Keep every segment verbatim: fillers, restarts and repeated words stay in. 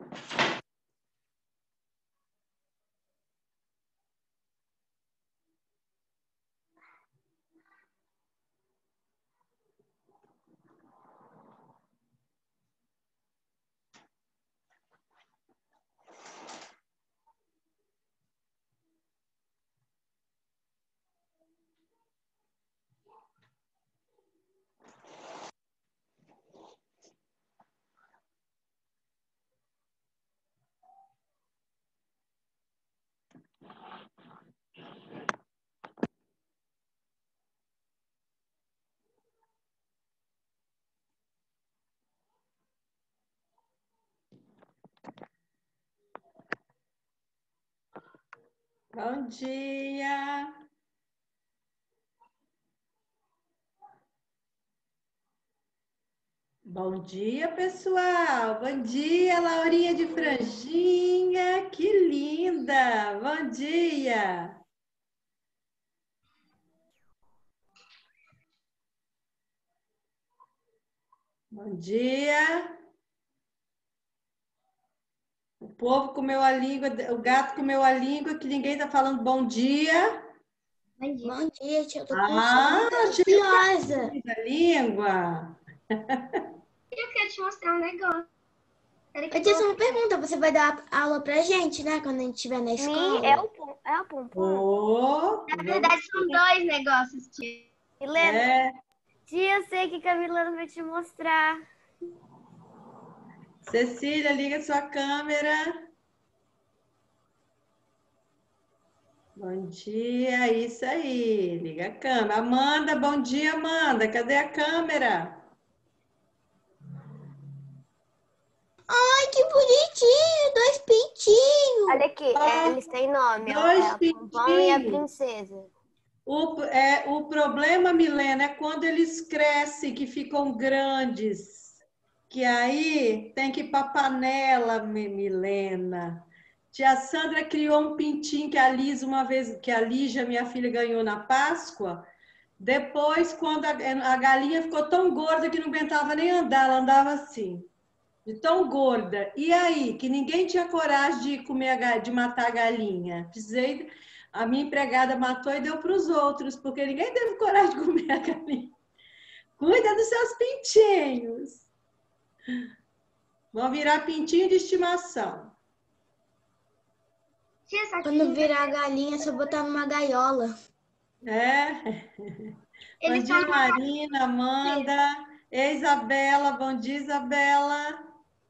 Bom dia! Bom dia, pessoal! Bom dia, Laurinha de franjinha! Que linda! Bom dia! Bom dia! O povo comeu a língua, o gato comeu a língua, que ninguém está falando bom dia. Bom dia, Bom dia tia. Eu tô com Ah, ansiosa. Da língua. Eu quero te mostrar um negócio. Eu tinha só uma pergunta. Você vai dar aula pra gente, né? Quando a gente estiver na escola. Sim, é o pom, é o pompom. Oh, na verdade, são dois negócios, tia. Milena, é. tia, eu sei que a Milena vai te mostrar. Cecília, liga sua câmera. Bom dia, isso aí. Liga a câmera. Amanda, bom dia, Amanda. Cadê a câmera? Ai, que bonitinho! Dois pintinhos. Olha aqui, Ah, eles têm nome, ó, dois é a Pompom e a pintinhos. Princesa. O, é, o problema, Milena, é quando eles crescem, que ficam grandes. Que aí tem que ir para panela, Milena. Tia Sandra criou um pintinho que a Liz, uma vez, que a Lígia, minha filha, ganhou na Páscoa. Depois, quando a, a galinha ficou tão gorda que não aguentava nem andar, ela andava assim, de tão gorda. E aí, que ninguém tinha coragem de comer a, de matar a galinha. Precisei, a minha empregada matou e deu para os outros, porque ninguém teve coragem de comer a galinha. Cuida dos seus pintinhos. Vão virar pintinho de estimação. Quando virar galinha, é só botar numa gaiola. É. Bom Eles dia, são... Marina, Amanda. E Isabela, bom dia, Isabela.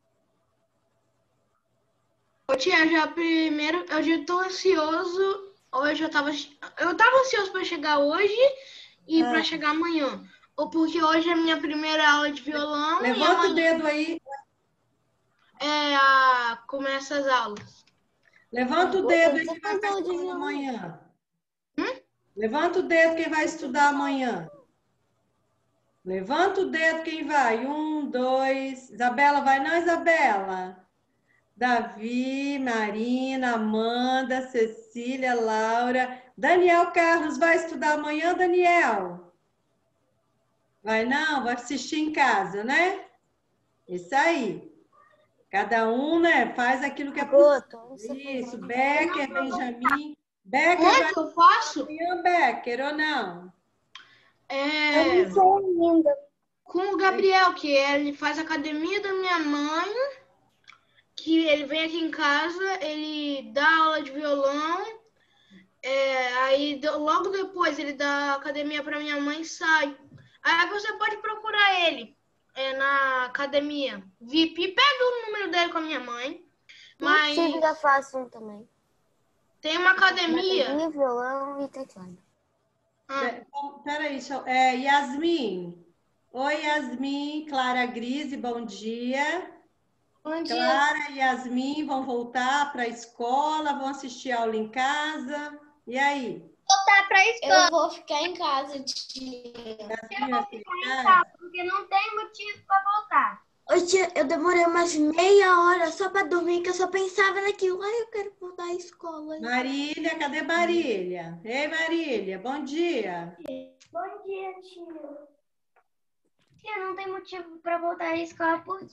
Ô, tia, já primeiro, eu já tô ansioso. Hoje eu tava, eu tava ansioso para chegar hoje e Ah. para chegar amanhã. Ou porque hoje é a minha primeira aula de violão. Levanta e amanhã o dedo aí. É, a... começa as aulas. Levanta o dedo aí Você que vai faz para a aula de escola violão? amanhã. Hum? Levanta o dedo quem vai estudar amanhã. Levanta o dedo quem vai. Um, dois. Isabela, vai não, Isabela? Davi, Marina, Amanda, Cecília, Laura. Daniel Carlos vai estudar amanhã, Daniel? Vai não? Vai assistir em casa, né? Isso aí. Cada um, né, faz aquilo que é possível. Isso, Becker, Benjamin. Becker Onde vai eu faço? amanhã, Becker, ou não? É... Eu sou linda. Com o Gabriel, que ele faz academia da minha mãe, que ele vem aqui em casa, ele dá aula de violão, é, aí logo depois ele dá academia para minha mãe e sai. Aí você pode procurar ele é, na academia V I P, pega o número dele com a minha mãe. Mas Sim, já faço um também. tem uma academia. Bateria, violão e teclado. Ah. Peraí, é, Yasmin. Oi, Yasmin, Clara Grise, bom dia. Bom dia. Clara e Yasmin vão voltar para a escola, vão assistir aula em casa. E aí? Voltar para a escola. Eu vou ficar em casa, tia. Yasmin Eu vou ficar em casa, porque não tem motivo para voltar. Ô, tia, eu demorei umas meia hora só para dormir, que eu só pensava naquilo. Ai, eu quero voltar à escola. Marília, cadê Marília? Ei, Marília, bom dia. Bom dia, tia. Tia, não tem motivo para voltar à escola, por quê?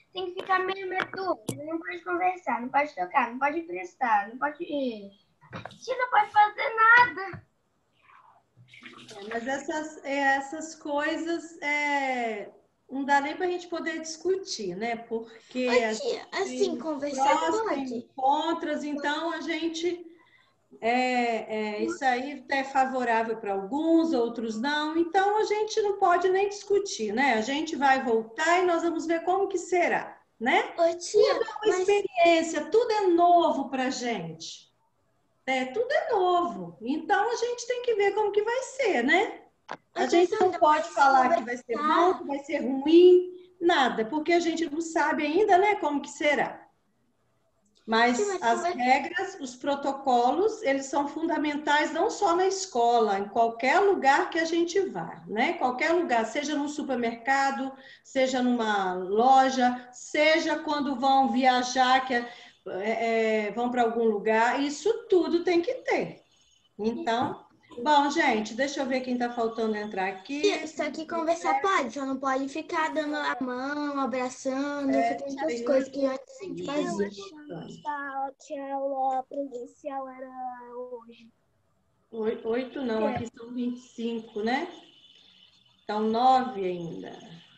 tem que ficar meio medo. Não pode conversar, não pode tocar, não pode emprestar, não pode... Você não pode fazer nada. É, mas essas, essas coisas é, não dá nem para a gente poder discutir, né? Porque Ô, tia, assim, conversar prós, pode? tem contras, então a gente... É, é, isso aí é favorável para alguns, outros não. Então, a gente não pode nem discutir, né? A gente vai voltar e nós vamos ver como que será, né? Ô, tia, Tudo é uma mas... experiência, tudo é novo para a gente. É, tudo é novo. Então, a gente tem que ver como que vai ser, né? A Ô, tia, gente não Sandra, pode mas falar que vai ser bom, que vai ser ruim, nada, porque a gente não sabe ainda, né, como que será. Mas Tia, mas as conver- regras, os protocolos, eles são fundamentais não só na escola, em qualquer lugar que a gente vá, né? Qualquer lugar, seja num supermercado, seja numa loja, seja quando vão viajar, que é, é, vão para algum lugar, isso tudo tem que ter. Então, bom, gente, deixa eu ver quem está faltando entrar aqui. Tia, só que conversar pode, só não pode ficar dando a mão, abraçando, fazendo essas coisas que antes a gente fazia. Que a aula presencial era hoje. Oi- Oito não, aqui são vinte e cinco, né? Então, nove ainda.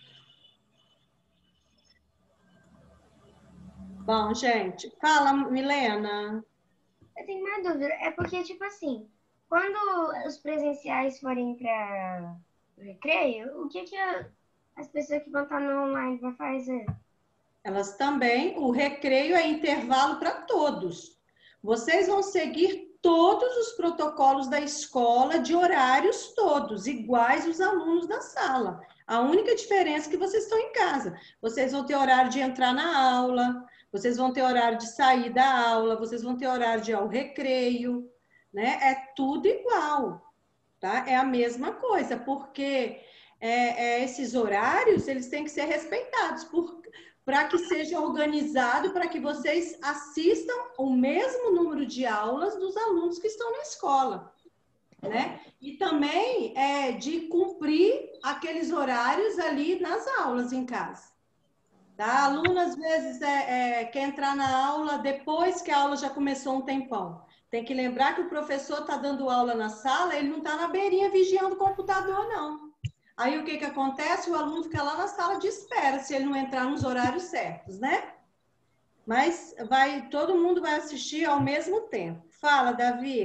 Bom, gente, fala, Milena. Eu tenho uma dúvida, é porque, tipo assim, quando os presenciais forem para o recreio, o que que a- as pessoas que vão estar no online vão fazer? Elas também, o recreio é intervalo para todos. Vocês vão seguir todos os protocolos da escola de horários todos, iguais os alunos da sala. A única diferença é que vocês estão em casa. Vocês vão ter horário de entrar na aula, vocês vão ter horário de sair da aula, vocês vão ter horário de ir ao recreio, né? É tudo igual, tá? É a mesma coisa, porque é, é, esses horários, eles têm que ser respeitados, por para que seja organizado, para que vocês assistam o mesmo número de aulas dos alunos que estão na escola, né? E também é de cumprir aqueles horários ali nas aulas em casa. Tá? Aluno, às vezes, é, é, quer entrar na aula depois que a aula já começou um tempão. Tem que lembrar que o professor está dando aula na sala, ele não está na beirinha vigiando o computador, não. Aí o que que acontece? O aluno fica lá na sala de espera, se ele não entrar nos horários certos, né? Mas vai, todo mundo vai assistir ao mesmo tempo. Fala, Davi.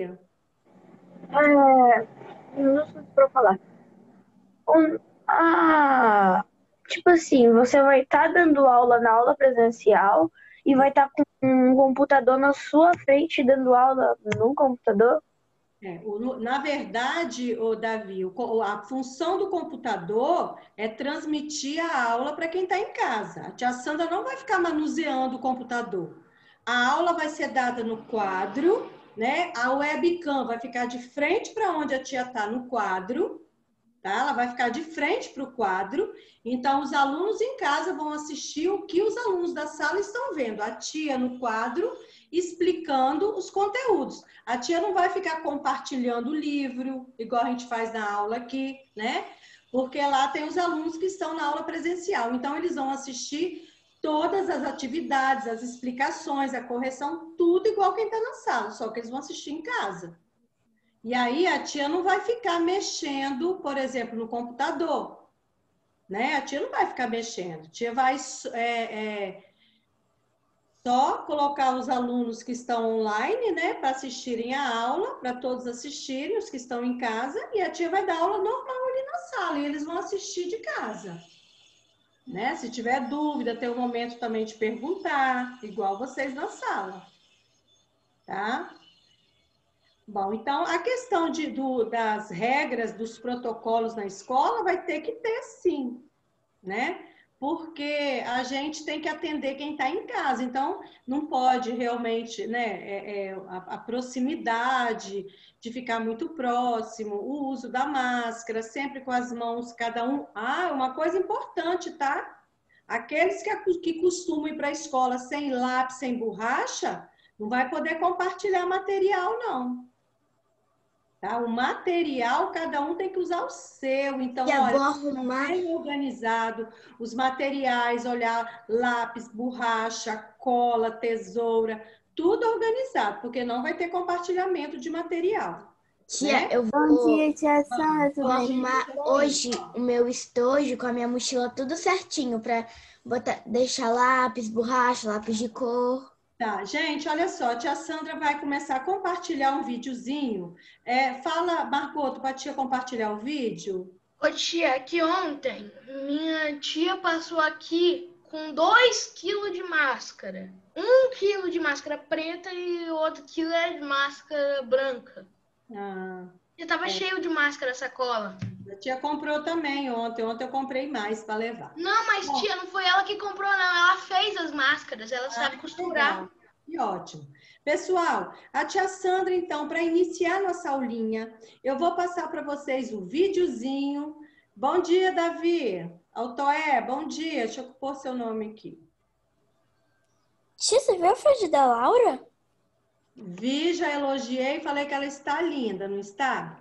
É, minutos para falar. Um, ah, tipo assim, você vai estar dando aula na aula presencial e vai estar com um computador na sua frente dando aula no computador? É, o, na verdade, o Davi, o, a função do computador é transmitir a aula para quem está em casa. A tia Sandra não vai ficar manuseando o computador. A aula vai ser dada no quadro, né? A webcam vai ficar de frente para onde a tia está no quadro, tá? Ela vai ficar de frente para o quadro. Então, os alunos em casa vão assistir o que os alunos da sala estão vendo. A tia no quadro explicando os conteúdos. A tia não vai ficar compartilhando o livro, igual a gente faz na aula aqui, né? Porque lá tem os alunos que estão na aula presencial. Então, eles vão assistir todas as atividades, as explicações, a correção, tudo igual quem está na sala, só que eles vão assistir em casa. E aí, a tia não vai ficar mexendo, por exemplo, no computador, né? A tia não vai ficar mexendo. A tia vai... É, é, só colocar os alunos que estão online, né, para assistirem a aula, para todos assistirem, os que estão em casa, e a tia vai dar aula normal ali na sala, e eles vão assistir de casa. Né? Se tiver dúvida, tem um momento também de perguntar, igual vocês na sala. Tá? Bom, então, a questão de, do, das regras, dos protocolos na escola, vai ter que ter sim, né? Porque a gente tem que atender quem está em casa, então não pode realmente, né, é, é, a, a proximidade de ficar muito próximo, o uso da máscara, sempre com as mãos, cada um. Ah, uma coisa importante, tá? Aqueles que, que costumam ir para a escola sem lápis, sem borracha, não vai poder compartilhar material, não. Tá? O material, cada um tem que usar o seu. Então, E eu olha, vou arrumar. bem organizado, os materiais, olhar lápis, borracha, cola, tesoura, tudo organizado, porque não vai ter compartilhamento de material. Tia, né? eu Bom vou, dia, tia Sandra. vou arrumar hoje o meu estojo com a minha mochila tudo certinho pra botar, deixar lápis, borracha, lápis de cor. Tá, gente, olha só, a tia Sandra vai começar a compartilhar um videozinho. É, fala, Marcoto, para a tia compartilhar o vídeo. Ô tia, que ontem minha tia passou aqui com dois quilos de máscara. Um quilo de máscara preta e o outro quilo é de máscara branca. Ah, Já tava É. cheio de máscara a sacola. a tia comprou também ontem. Ontem eu comprei mais para levar. Não, mas Bom. tia, não foi ela que comprou, não. Ela fez as máscaras, ela sabe Ah, costurar. legal. Que ótimo. Pessoal, a tia Sandra, então, para iniciar nossa aulinha, eu vou passar para vocês o videozinho. Bom dia, Davi. Altoé, bom dia. Deixa eu pôr seu nome aqui. Tia, você viu a frente da Laura? Vi, já elogiei, falei que ela está linda, não está?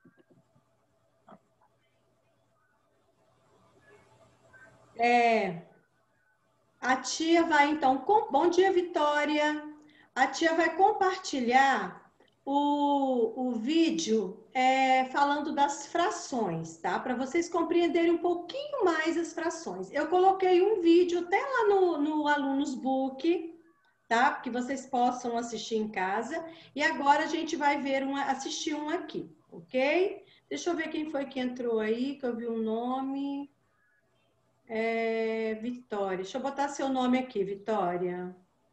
É, a tia vai, então, com... bom dia, Vitória. A tia vai compartilhar o, o vídeo é, falando das frações, tá? Para vocês compreenderem um pouquinho mais as frações. Eu coloquei um vídeo até lá no, no Alunos Book, tá? Que vocês possam assistir em casa. E agora a gente vai ver um, assistir um aqui, ok? Deixa eu ver quem foi que entrou aí, que eu vi um nome. É, Vitória. Deixa eu botar seu nome aqui, Vitória.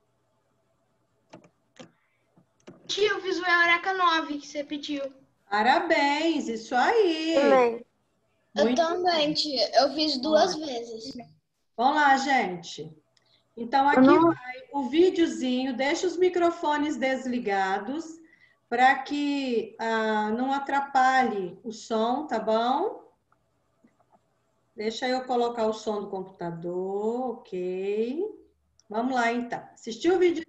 Tia, eu fiz o Eureka nove que você pediu. Parabéns, isso aí. Também. Muito também, tia. Eu fiz duas vezes. Vamos lá, gente. Então, aqui vai o videozinho. Deixa os microfones desligados para que ah, não atrapalhe o som, tá bom? Deixa eu colocar o som do computador, ok. Vamos lá, então. Assistiu o vídeo?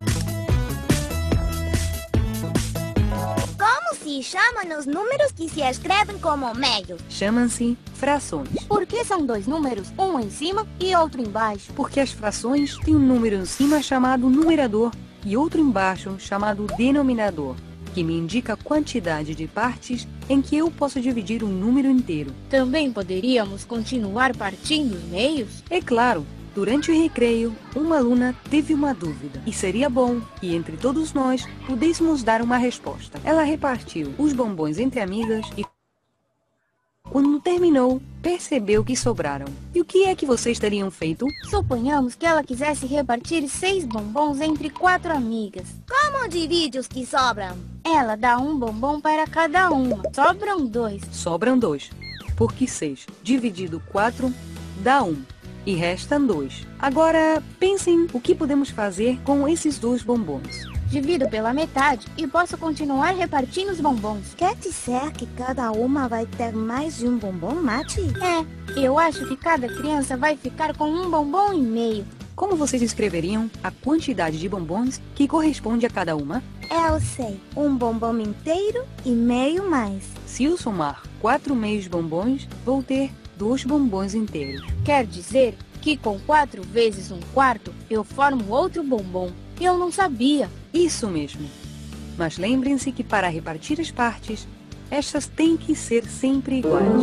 Como se chamam os números que se escrevem como meios? Chamam-se frações, Por que são dois números, um em cima e outro embaixo? porque as frações têm um número em cima chamado numerador e outro embaixo chamado denominador, que me indica a quantidade de partes em que eu posso dividir um número inteiro. Também poderíamos continuar partindo os meios? É claro, durante o recreio, uma aluna teve uma dúvida e seria bom que entre todos nós pudéssemos dar uma resposta. Ela repartiu os bombons entre amigas e quando terminou, percebeu que sobraram. E o que é que vocês teriam feito? Suponhamos que ela quisesse repartir seis bombons entre quatro amigas. Como divide os que sobram? Ela dá um bombom para cada uma. Sobram dois. Sobram dois, porque seis dividido quatro dá um e restam dois. Agora, pensem o que podemos fazer com esses dois bombons. Divido pela metade e posso continuar repartindo os bombons. Quer dizer que cada uma vai ter mais de um bombom, Mati? É, eu acho que cada criança vai ficar com um bombom e meio. Como vocês escreveriam a quantidade de bombons que corresponde a cada uma? Eu sei. Um bombom inteiro e meio mais. Se eu somar quatro meios bombons, vou ter dois bombons inteiros. Quer dizer que com quatro vezes um quarto, eu formo outro bombom. Eu não sabia. Isso mesmo. Mas lembrem-se que para repartir as partes, estas têm que ser sempre iguais.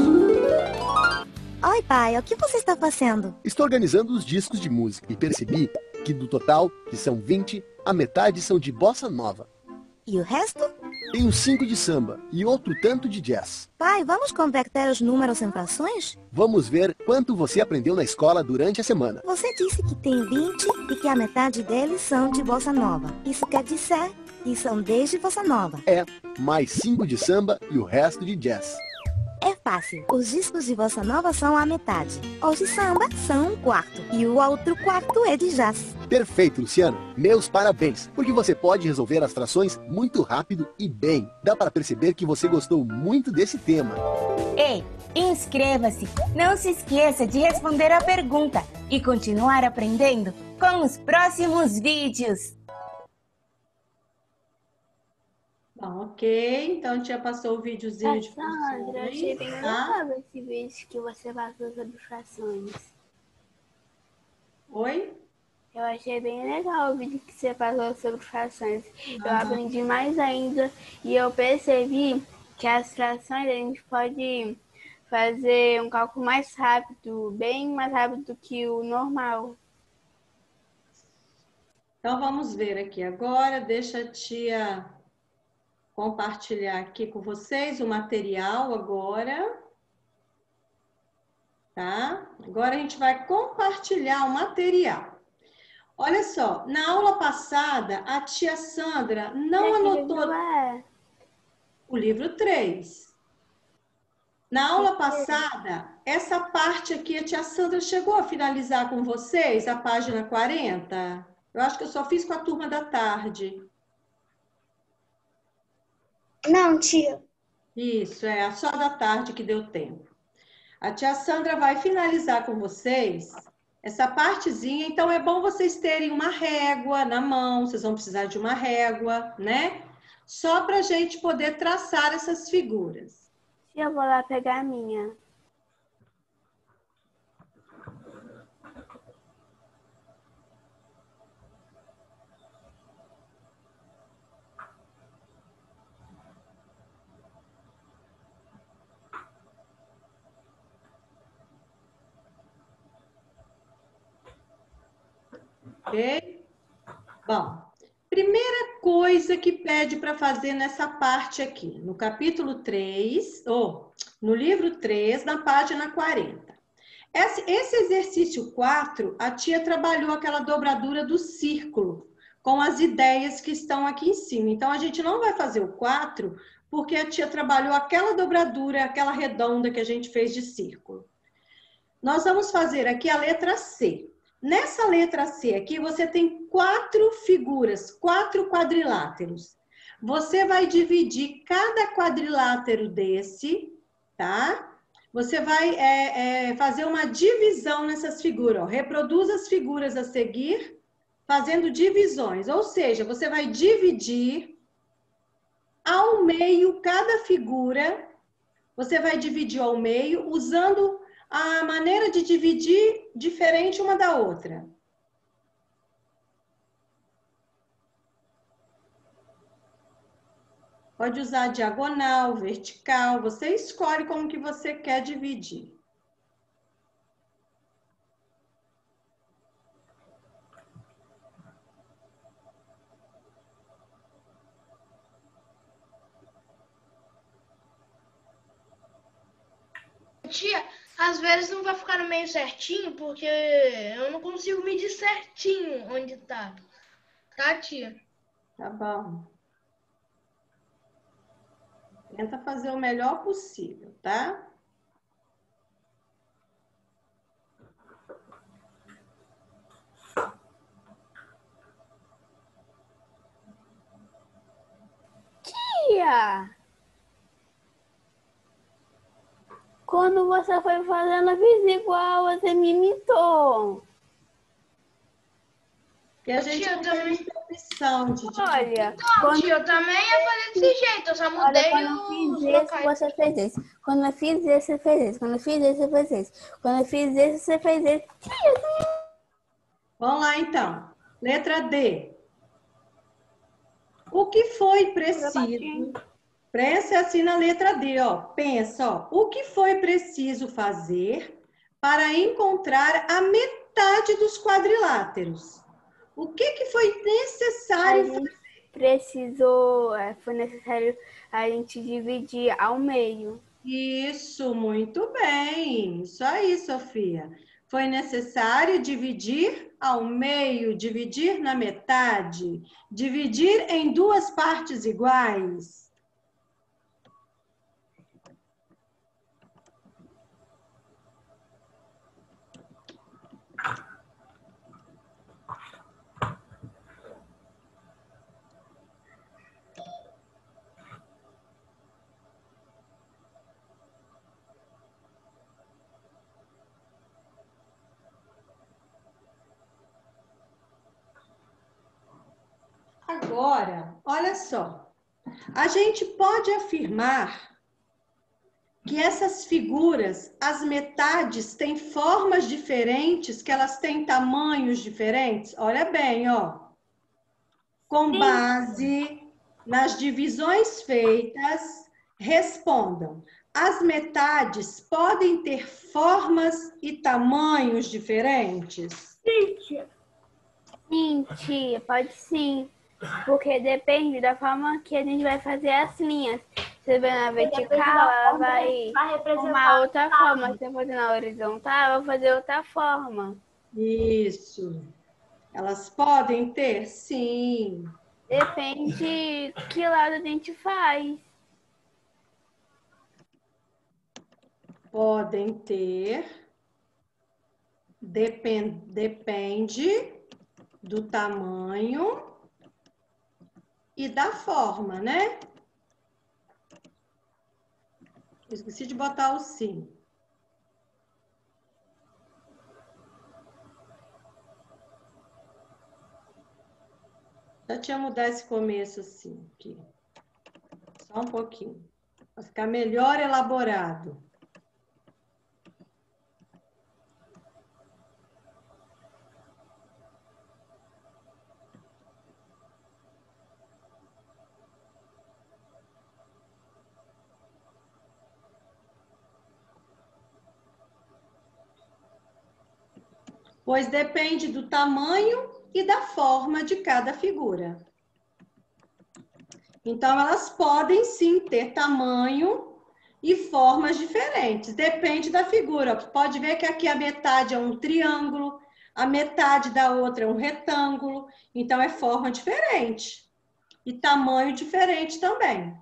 Oi, pai, o que você está fazendo? Estou organizando os discos de música e percebi que do total, que são vinte, a metade são de bossa nova. E o resto? Tenho cinco de samba e outro tanto de jazz. Pai, vamos converter os números em frações? Vamos ver quanto você aprendeu na escola durante a semana. Você disse que tem vinte e que a metade deles são de bossa nova. Isso quer dizer que são dez de bossa nova. É, mais cinco de samba e o resto de jazz. É fácil. Os discos de bossa nova são a metade. Os de samba são um quarto. E o outro quarto é de jazz. Perfeito, Luciano. Meus parabéns, porque você pode resolver as frações muito rápido e bem. Dá para perceber que você gostou muito desse tema. Ei, inscreva-se! Não se esqueça de responder a pergunta e continuar aprendendo com os próximos vídeos. Bom, ok. Então, a tia passou o videozinho de Sandra, eu achei bem funções, tá? legal esse vídeo que você passou sobre frações. Oi? Eu achei bem legal o vídeo que você passou sobre frações. Eu Aham. aprendi mais ainda e eu percebi que as frações a gente pode fazer um cálculo mais rápido, bem mais rápido do que o normal. Então, vamos ver aqui agora. Deixa a tia compartilhar aqui com vocês o material agora. Tá? Agora a gente vai compartilhar o material. Olha só, na aula passada, a tia Sandra não anotou É. o livro três. Na aula passada, essa parte aqui, a tia Sandra chegou a finalizar com vocês, a página quarenta? Eu acho que eu só fiz com a turma da tarde. Não, tia. Isso, é só da tarde que deu tempo. A tia Sandra vai finalizar com vocês essa partezinha, então é bom vocês terem uma régua na mão, vocês vão precisar de uma régua, né? Só para a gente poder traçar essas figuras. Eu vou lá pegar a minha. Ok? Bom, primeira coisa que pede para fazer nessa parte aqui, no capítulo três, ou no livro três, na página quarenta. Esse, esse exercício quatro, a tia trabalhou aquela dobradura do círculo, com as ideias que estão aqui em cima. Então, a gente não vai fazer o quatro, porque a tia trabalhou aquela dobradura, aquela redonda que a gente fez de círculo. Nós vamos fazer aqui a letra C. Nessa letra C aqui, você tem quatro figuras, quatro quadriláteros. Você vai dividir cada quadrilátero desse, tá? Você vai é, é, fazer uma divisão nessas figuras. Ó. Reproduz as figuras a seguir, fazendo divisões. Ou seja, você vai dividir ao meio cada figura. Você vai dividir ao meio usando a maneira de dividir diferente uma da outra. Pode usar diagonal, vertical, você escolhe como que você quer dividir. Tia, às vezes não vai ficar no meio certinho, porque eu não consigo medir certinho onde tá. Tá, tia? Tá bom. Tenta fazer o melhor possível, tá? Tia! Quando você foi fazendo, eu fiz igual, você me imitou. Porque a gente Tia, não também... tem opção de... Olha, Não, quando... tia, eu também ia fazer desse jeito, eu só mudei Olha, quando eu os fiz esse, locais. você fez esse. Quando eu fiz esse, você fez esse. Quando eu fiz esse, você fez esse. Quando eu fiz esse, você fez esse. Vamos lá, então. Letra D. O que foi preciso... Presta assim na letra D, ó. Pensa, ó. O que foi preciso fazer para encontrar a metade dos quadriláteros? O que, que foi necessário fazer? Precisou, foi necessário a gente dividir ao meio. Isso, muito bem. Isso aí, Sofia. Foi necessário dividir ao meio, dividir na metade, dividir em duas partes iguais. Agora, olha só. A gente pode afirmar que essas figuras, as metades, têm formas diferentes, que elas têm tamanhos diferentes? Olha bem, ó. Com base nas divisões feitas, respondam. As metades podem ter formas e tamanhos diferentes? Sim, tia. Sim, tia, pode sim. Porque depende da forma que a gente vai fazer as linhas. Se for na vertical, ela vai formar outra forma. Se eu fazer na horizontal, eu vou fazer outra forma. Isso. Elas podem ter? Sim. Depende que lado a gente faz. Podem ter. Depende, depende do tamanho e da forma, né? Esqueci de botar o sim. Já tinha mudado esse começo assim, aqui. Só um pouquinho. Para ficar melhor elaborado. Pois depende do tamanho e da forma de cada figura. Então, elas podem sim ter tamanho e formas diferentes. Depende da figura. Pode ver que aqui a metade é um triângulo, a metade da outra é um retângulo. Então, é forma diferente. E tamanho diferente também.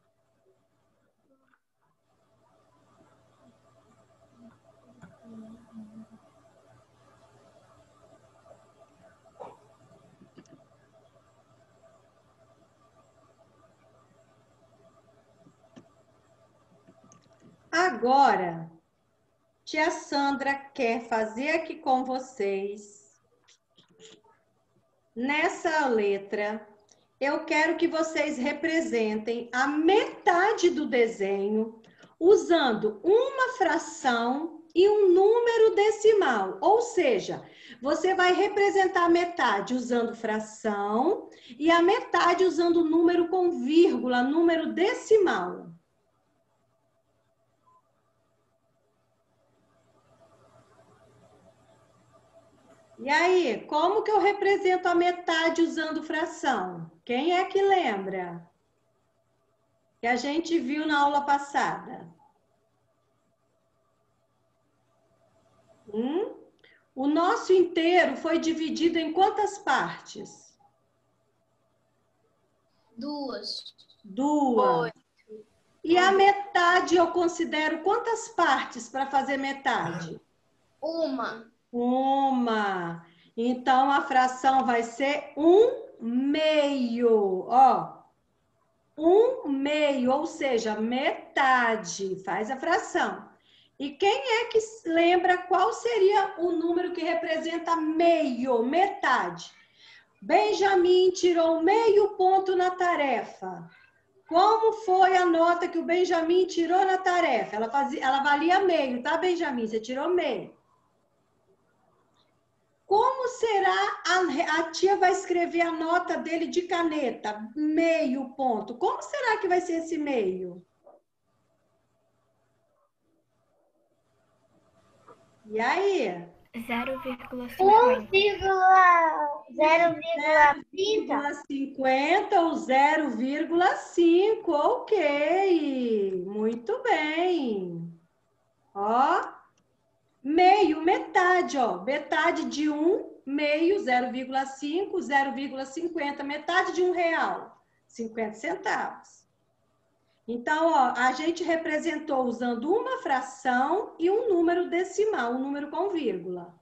Agora, tia Sandra quer fazer aqui com vocês, nessa letra, eu quero que vocês representem a metade do desenho usando uma fração e um número decimal. Ou seja, você vai representar a metade usando fração e a metade usando número com vírgula, número decimal. E aí, como que eu represento a metade usando fração? Quem é que lembra? Que a gente viu na aula passada. Hum? O nosso inteiro foi dividido em quantas partes? Duas. Duas. E a metade eu considero quantas partes para fazer metade? Uma. Uma. Então, a fração vai ser um meio, ó. Um meio, ou seja, metade. Faz a fração. E quem é que lembra qual seria o número que representa meio, metade? Benjamin tirou meio ponto na tarefa. Como foi a nota que o Benjamin tirou na tarefa? Ela, fazia, ela valia meio, tá, Benjamin? Você tirou meio. Como será, a, a tia vai escrever a nota dele de caneta, meio ponto. Como será que vai ser esse meio? E aí? zero vírgula cinquenta ou zero vírgula cinco, ok. Muito bem. Ó. Meio, metade, ó. Metade de um, meio, zero vírgula cinco, zero vírgula cinquenta, metade de um real, cinquenta centavos. Então, ó, a gente representou usando uma fração e um número decimal, um número com vírgula.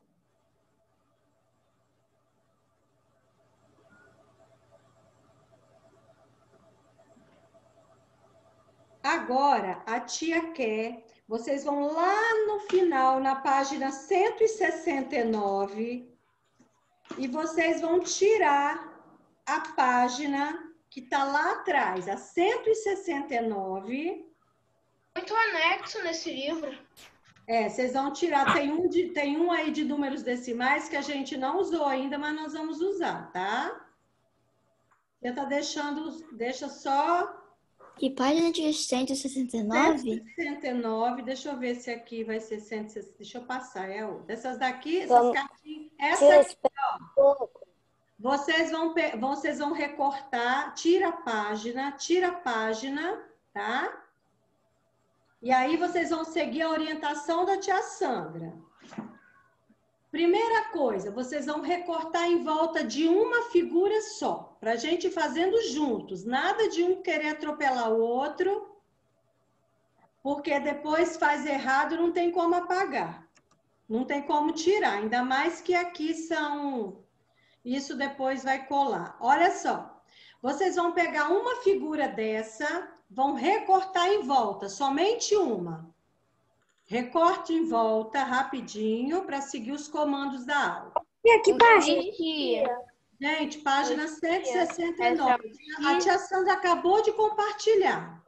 Agora, a tia quer... Vocês vão lá no final, na página cento e sessenta e nove, e vocês vão tirar a página que está lá atrás, a cento e sessenta e nove. Muito anexo nesse livro. É, vocês vão tirar, tem um, de, tem um aí de números decimais que a gente não usou ainda, mas nós vamos usar, tá? Você tá deixando, deixa só... Que página de cento e sessenta e nove? cento e sessenta e nove, deixa eu ver se aqui vai ser cento e sessenta, deixa eu passar, é outra. Essas daqui, essas Vamos, cartinhas, essa aqui, ó, vocês vão, vocês vão recortar, tira a página, tira a página, tá? E aí vocês vão seguir a orientação da tia Sandra. Primeira coisa, vocês vão recortar em volta de uma figura só, para a gente ir fazendo juntos. Nada de um querer atropelar o outro, porque depois faz errado, não tem como apagar. Não tem como tirar, ainda mais que aqui são... Isso depois vai colar. Olha só, vocês vão pegar uma figura dessa, vão recortar em volta, somente uma. Recorte em volta, rapidinho, para seguir os comandos da aula. E aqui, página? Gente, página cento e sessenta e nove. A tia Sandra acabou de compartilhar.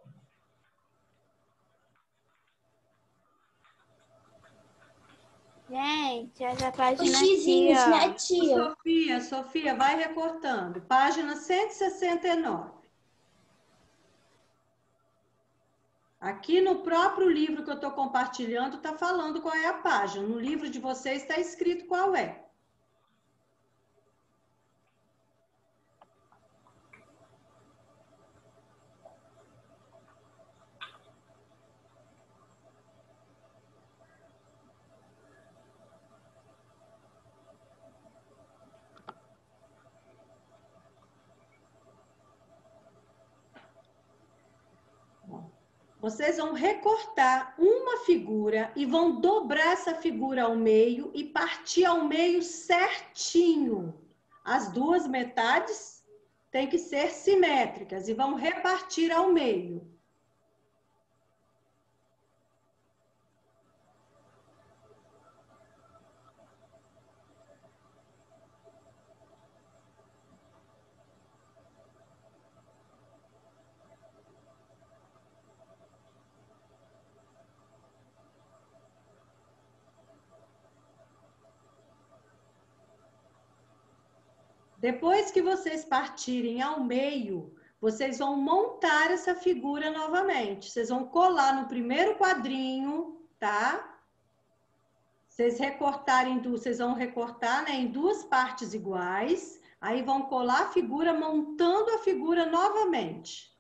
Gente, essa página Os vizinhos, aqui, ó. né, tia? Sofia, Sofia, vai recortando. Página cento e sessenta e nove. Aqui no próprio livro que eu estou compartilhando, está falando qual é a página. No livro de vocês está escrito qual é. Vocês vão recortar uma figura e vão dobrar essa figura ao meio e partir ao meio certinho. As duas metades têm que ser simétricas e vão repartir ao meio. Depois que vocês partirem ao meio, vocês vão montar essa figura novamente. Vocês vão colar no primeiro quadrinho, tá? Vocês recortarem, vocês vão recortar, né, em duas partes iguais. Aí vão colar a figura, montando a figura novamente.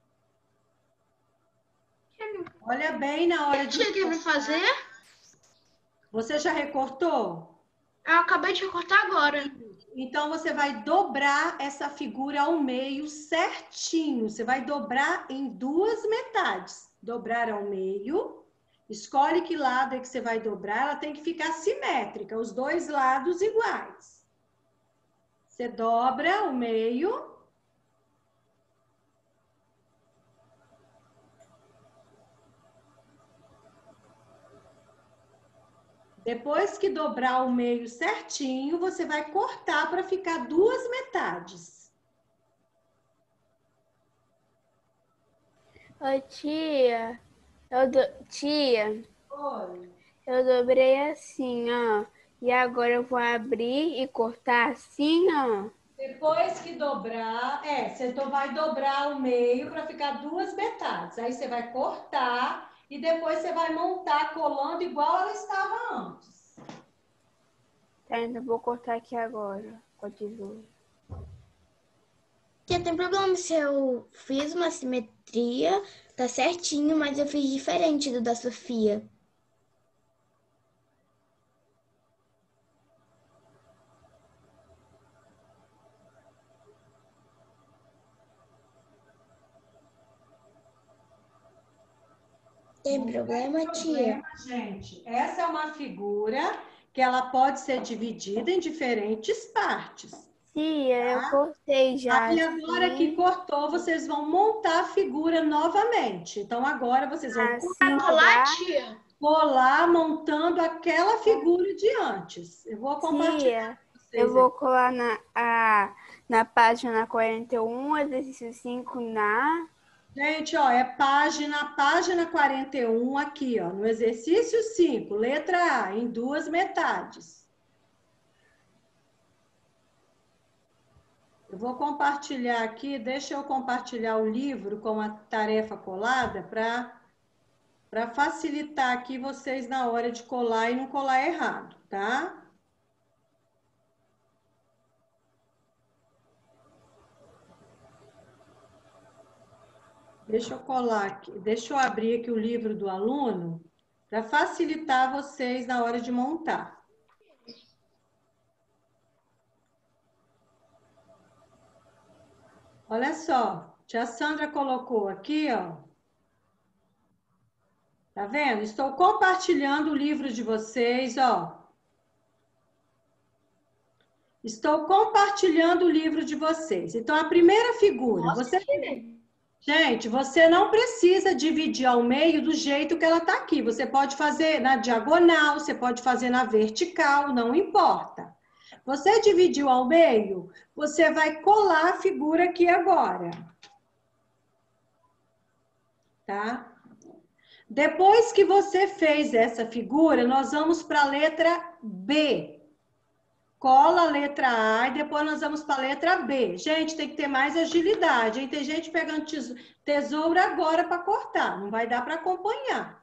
Olha bem na hora de... O que eu vou fazer? Você já recortou? Eu acabei de recortar agora. Então, você vai dobrar essa figura ao meio certinho. Você vai dobrar em duas metades. Dobrar ao meio. Escolhe que lado é que você vai dobrar. Ela tem que ficar simétrica, os dois lados iguais. Você dobra o meio. Depois que dobrar o meio certinho, você vai cortar para ficar duas metades. Ô, tia, eu do... tia, Oi. Eu dobrei assim, ó. E agora eu vou abrir e cortar assim, ó. Depois que dobrar, é, você vai dobrar o meio para ficar duas metades. Aí você vai cortar e depois você vai montar colando igual ela estava antes. Tá, então eu vou cortar aqui agora com a tesoura. Tia, tem problema se eu fiz uma simetria, tá certinho, mas eu fiz diferente do da Sofia. Tem problema, Não tem tia? problema, gente. Essa é uma figura que ela pode ser dividida em diferentes partes. Tia, tá? eu cortei já. Aí agora assim. que cortou, vocês vão montar a figura novamente. Então agora vocês vão Assim, colar, tia. colar montando aquela figura de antes. Eu vou compartilhar Tia, com vocês eu vou aqui. colar na, a, na página quarenta e um, exercício cinco na... Gente, ó, é página, página quarenta e um aqui, ó, no exercício cinco, letra A, em duas metades. Eu vou compartilhar aqui, deixa eu compartilhar o livro com a tarefa colada para para facilitar aqui vocês na hora de colar e não colar errado, tá? Deixa eu colar aqui, deixa eu abrir aqui o livro do aluno para facilitar vocês na hora de montar. Olha só, tia Sandra colocou aqui, ó. Tá vendo? Estou compartilhando o livro de vocês, ó. Estou compartilhando o livro de vocês. Então, a primeira figura, Nossa, você... Gente, você não precisa dividir ao meio do jeito que ela tá aqui. Você pode fazer na diagonal, você pode fazer na vertical, não importa. Você dividiu ao meio, você vai colar a figura aqui agora. Tá? Depois que você fez essa figura, nós vamos para a letra B. Cola a letra A e depois nós vamos para a letra B. Gente, tem que ter mais agilidade, hein? Tem gente pegando tesoura agora para cortar. Não vai dar para acompanhar.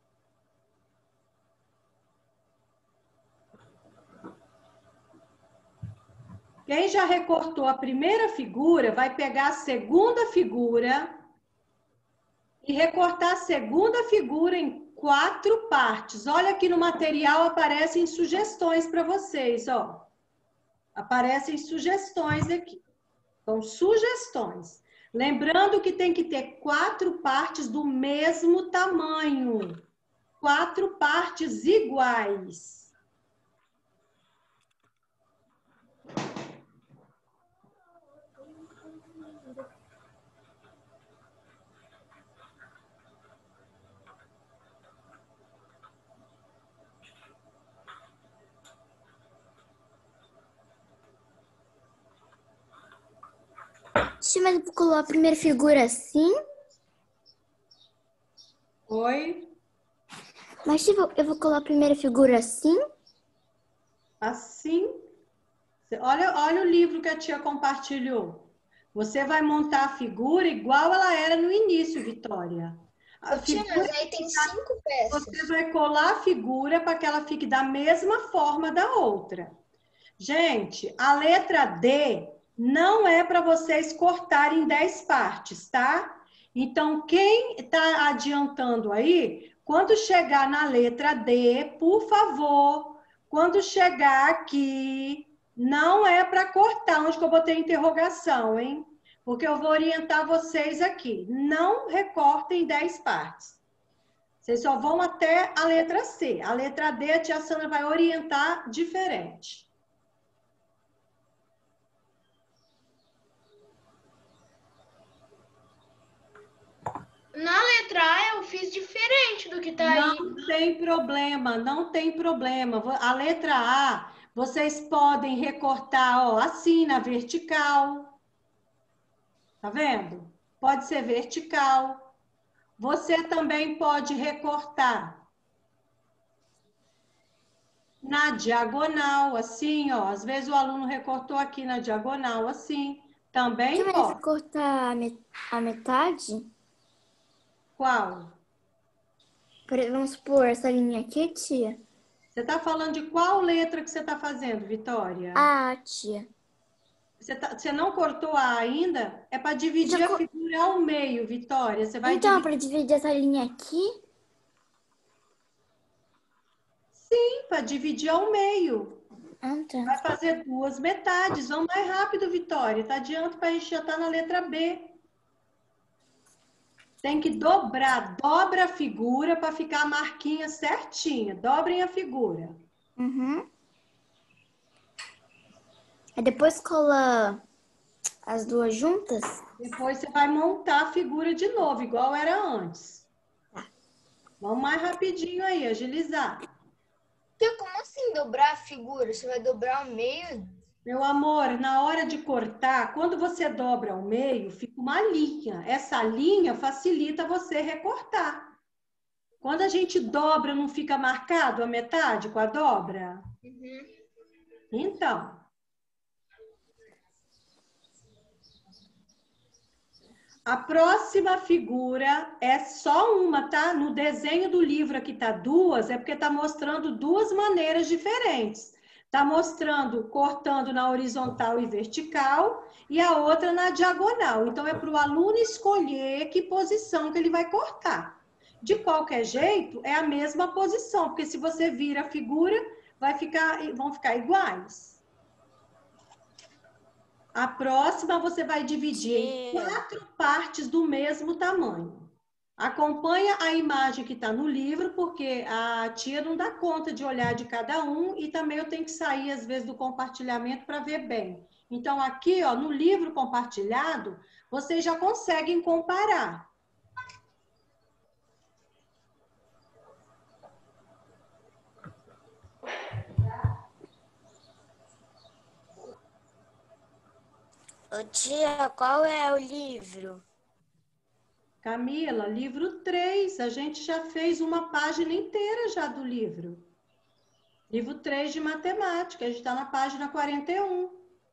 Quem já recortou a primeira figura, vai pegar a segunda figura e recortar a segunda figura em quatro partes. Olha aqui no material, aparecem sugestões para vocês, ó. Aparecem sugestões aqui. São sugestões. Lembrando que tem que ter quatro partes do mesmo tamanho. Quatro partes iguais. Se mas colou a primeira figura assim? Oi? Mas se eu vou colar a primeira figura assim? Assim? Olha, olha o livro que a tia compartilhou. Você vai montar a figura igual ela era no início, Vitória. A tia, figura mas aí tem cinco peças. Você vai colar a figura para que ela fique da mesma forma da outra. Gente, a letra D não é para vocês cortarem em dez partes, tá? Então, quem está adiantando aí, quando chegar na letra D, por favor, quando chegar aqui, não é para cortar, onde que eu botei interrogação, hein? Porque eu vou orientar vocês aqui. Não recortem em dez partes. Vocês só vão até a letra C. A letra D, a tia Sandra vai orientar diferente. Na letra A eu fiz diferente do que tá aí. Não tem problema, não tem problema. A letra A, vocês podem recortar, ó, assim, na vertical. Tá vendo? Pode ser vertical. Você também pode recortar na diagonal, assim, ó. Às vezes o aluno recortou aqui na diagonal, assim. Também Você pode. vai cortar a metade? Qual? Vamos supor, essa linha aqui, tia. Você tá falando de qual letra que você tá fazendo, Vitória? Ah, tia. Você, tá, você não cortou A ainda? É para dividir Já a figura ao meio, Vitória. Você vai então, dividir... para dividir essa linha aqui? Sim, para dividir ao meio. Ah, tá. Vai fazer duas metades. Vamos mais rápido, Vitória. Tá adiante para a gente já estar tá na letra B. Tem que dobrar. Dobra a figura para ficar a marquinha certinha. Dobrem a figura. Uhum. Aí depois cola as duas juntas? Depois você vai montar a figura de novo, igual era antes. Tá. Vamos mais rapidinho aí, agilizar. Tia, como assim dobrar a figura? Você vai dobrar ao meio Meu amor, na hora de cortar, quando você dobra ao meio, fica uma linha. Essa linha facilita você recortar. Quando a gente dobra, não fica marcado a metade com a dobra? Uhum. Então. A próxima figura é só uma, tá? No desenho do livro aqui tá duas, é porque tá mostrando duas maneiras diferentes. Tá mostrando cortando na horizontal e vertical e a outra na diagonal. Então é para o aluno escolher que posição que ele vai cortar. De qualquer jeito, é a mesma posição, porque se você vira a figura, vai ficar, vão ficar iguais. A próxima você vai dividir em quatro partes do mesmo tamanho. Acompanha a imagem que está no livro, porque a tia não dá conta de olhar de cada um e também eu tenho que sair, às vezes, do compartilhamento para ver bem. Então, aqui, ó, no livro compartilhado, vocês já conseguem comparar. Ô tia, qual é o livro? Camila, livro três, a gente já fez uma página inteira já do livro. Livro três de matemática, a gente está na página quarenta e um.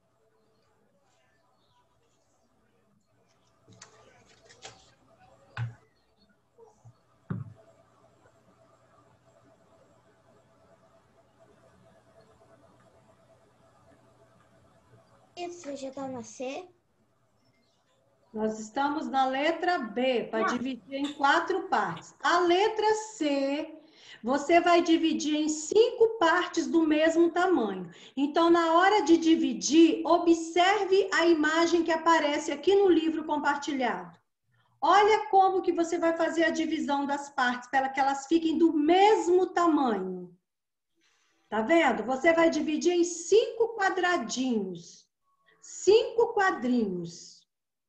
Você já tá na C? Nós estamos na letra B, para dividir em quatro partes. A letra C, você vai dividir em cinco partes do mesmo tamanho. Então, na hora de dividir, observe a imagem que aparece aqui no livro compartilhado. Olha como que você vai fazer a divisão das partes, para que elas fiquem do mesmo tamanho. Tá vendo? Você vai dividir em cinco quadradinhos. Cinco quadrinhos.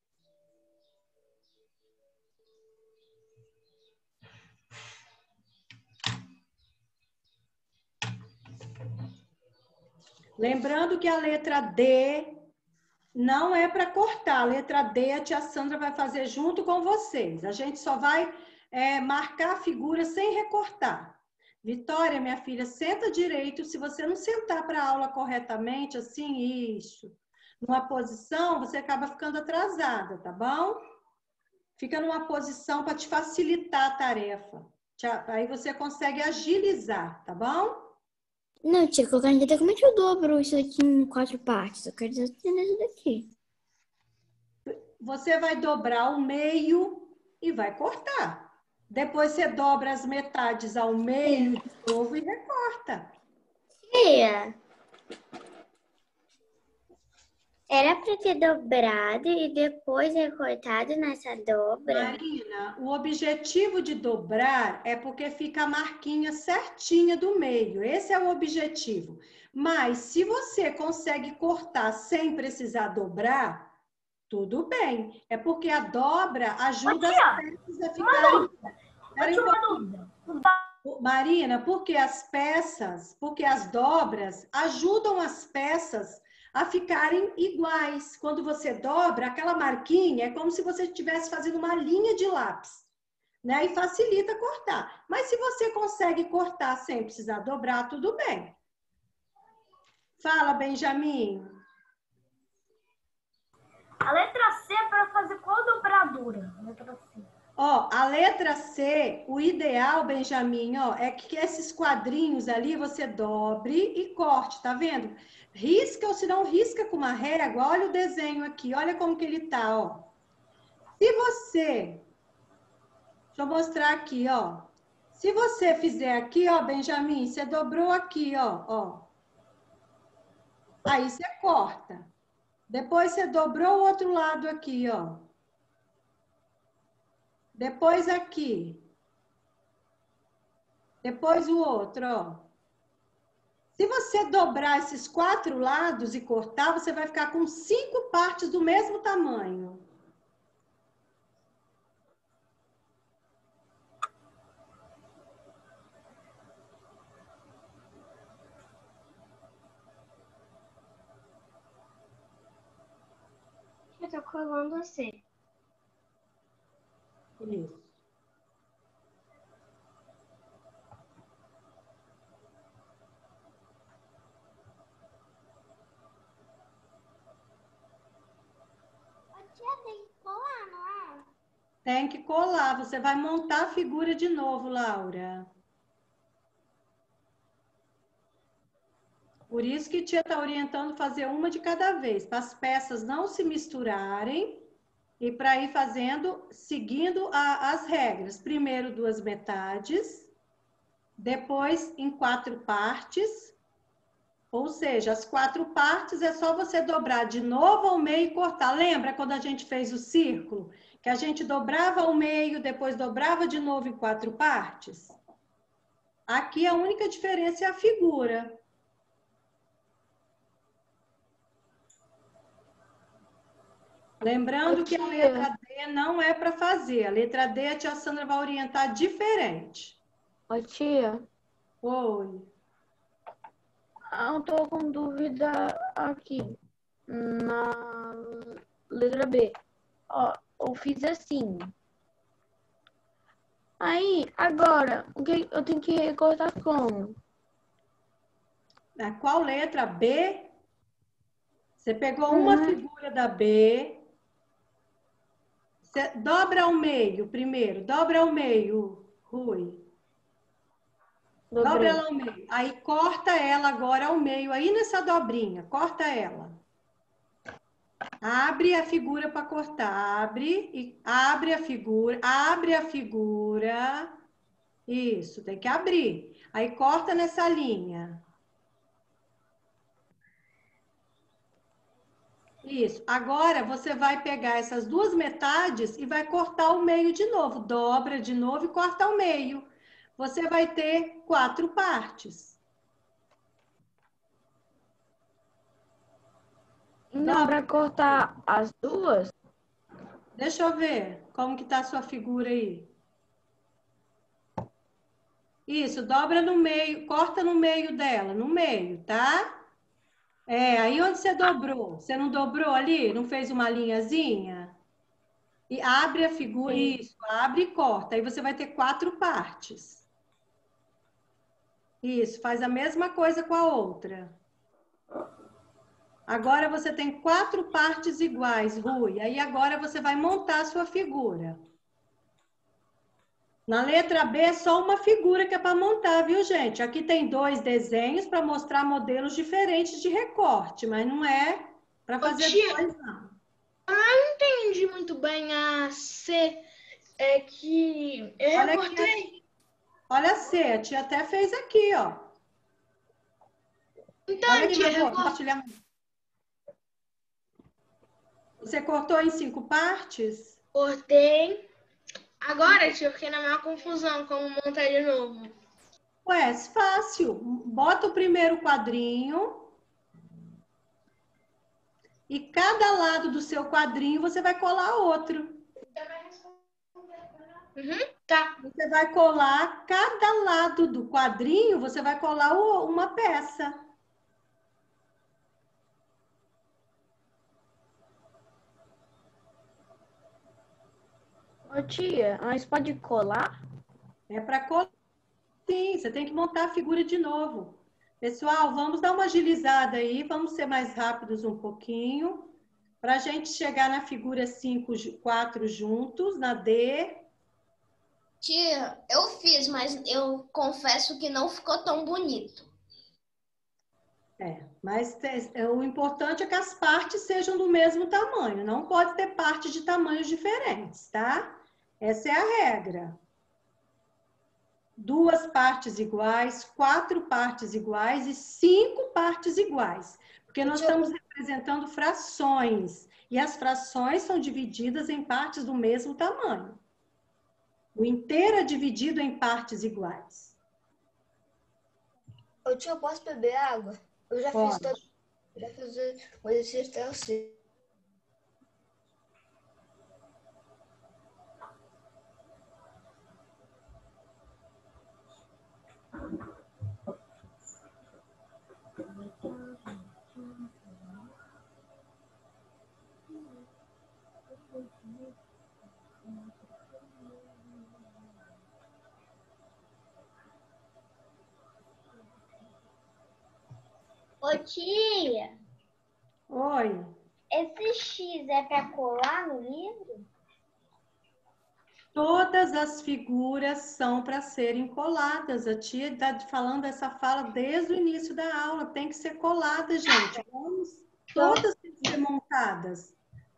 Lembrando que a letra D não é para cortar. A letra D a tia Sandra vai fazer junto com vocês. A gente só vai é, marcar a figura sem recortar. Vitória, minha filha, senta direito. Se você não sentar para a aula corretamente, assim, isso, numa posição, você acaba ficando atrasada, tá bom? Fica numa posição para te facilitar a tarefa. Aí você consegue agilizar, tá bom? Não, tia, colocar em como é que eu dobro isso aqui em quatro partes? Eu quero dizer isso daqui. Você vai dobrar o meio e vai cortar. Depois você dobra as metades ao meio de novo e recorta. Tia, era para ter dobrado e depois recortado nessa dobra? Marina, o objetivo de dobrar é porque fica a marquinha certinha do meio. Esse é o objetivo. Mas se você consegue cortar sem precisar dobrar, tudo bem. É porque a dobra ajuda Ô, tia, as peças a ficarem... Peraí, uma dúvida. Marina, porque as peças, porque as dobras ajudam as peças a ficarem iguais. Quando você dobra, aquela marquinha é como se você estivesse fazendo uma linha de lápis, né? E facilita cortar. Mas se você consegue cortar sem precisar dobrar, tudo bem. Fala, Benjamin. A letra C é para fazer qual dobradura? A letra C. Ó, a letra C, o ideal, Benjamin, ó, é que esses quadrinhos ali você dobre e corte, tá vendo? Risca ou se não risca com uma régua, olha o desenho aqui, olha como que ele tá, ó. Se você, deixa eu mostrar aqui, ó. Se você fizer aqui, ó, Benjamin, você dobrou aqui, ó, ó. Aí você corta. Depois você dobrou o outro lado aqui, ó. Depois aqui. Depois o outro, ó. Se você dobrar esses quatro lados e cortar, você vai ficar com cinco partes do mesmo tamanho. colando a C. Isso. Tem que colar, não é? Tem que colar. Você vai montar a figura de novo, Laura. Por isso que tia está orientando fazer uma de cada vez, para as peças não se misturarem e para ir fazendo, seguindo a, as regras. Primeiro duas metades, depois em quatro partes, ou seja, as quatro partes é só você dobrar de novo ao meio e cortar. Lembra quando a gente fez o círculo? Que a gente dobrava ao meio, depois dobrava de novo em quatro partes? Aqui a única diferença é a figura. Lembrando que a letra D não é para fazer. A letra D a tia Sandra vai orientar diferente. Ô, tia. Oi. Eu tô com dúvida aqui. Na letra B. Ó, eu fiz assim. Aí, agora, o que eu tenho que recortar como? Na qual letra? B? Você pegou uma Uhum. figura da B. Você dobra ao meio primeiro. Dobra ao meio, Rui. Dobrei. Dobra ela ao meio. Aí corta ela agora ao meio, aí nessa dobrinha. Corta ela. Abre a figura para cortar. Abre e abre a figura. Abre a figura. Isso, tem que abrir. Aí corta nessa linha. Isso. Agora você vai pegar essas duas metades e vai cortar o meio de novo. Dobra de novo e corta ao meio. Você vai ter quatro partes. Não, para cortar as duas? Deixa eu ver como que tá a sua figura aí. Isso, dobra no meio, corta no meio dela, no meio, tá? É, aí onde você dobrou? Você não dobrou ali? Não fez uma linhazinha? E abre a figura, Sim. isso, abre e corta. Aí você vai ter quatro partes. Isso, faz a mesma coisa com a outra. Agora você tem quatro partes iguais, Rui. Aí agora você vai montar a sua figura. Na letra B é só uma figura que é para montar, viu, gente? Aqui tem dois desenhos para mostrar modelos diferentes de recorte, mas não é para fazer Ô, tia, dois, não. Eu não entendi muito bem a C. É que eu Olha aqui, recortei. olha a C, a tia até fez aqui, ó. Então, Olha aqui tia, meu eu compartilhamento. Você cortou em cinco partes? cortei. Agora, tia, eu fiquei na maior confusão como montar de novo. Ué, fácil. Bota o primeiro quadrinho. E cada lado do seu quadrinho você vai colar outro. Uhum, tá. Você vai colar cada lado do quadrinho, você vai colar uma peça. Ô, tia, mas pode colar? É para colar. Sim, você tem que montar a figura de novo. Pessoal, vamos dar uma agilizada aí, vamos ser mais rápidos um pouquinho, para a gente chegar na figura cinco, quatro juntos, na D. Tia, eu fiz, mas eu confesso que não ficou tão bonito. É, mas é, o importante é que as partes sejam do mesmo tamanho, não pode ter partes de tamanhos diferentes, tá? Essa é a regra. Duas partes iguais, quatro partes iguais e cinco partes iguais. Porque nós estamos representando frações. E as frações são divididas em partes do mesmo tamanho. O inteiro é dividido em partes iguais. Ô tio, eu posso beber água? Eu já Pode. fiz todo... Já fiz o exercício até o C. Ô tia, Oi. esse X é para colar no livro? Todas as figuras são para serem coladas. A tia está falando essa fala desde o início da aula. Tem que ser colada, gente. Vamos, todas têm que ser montadas.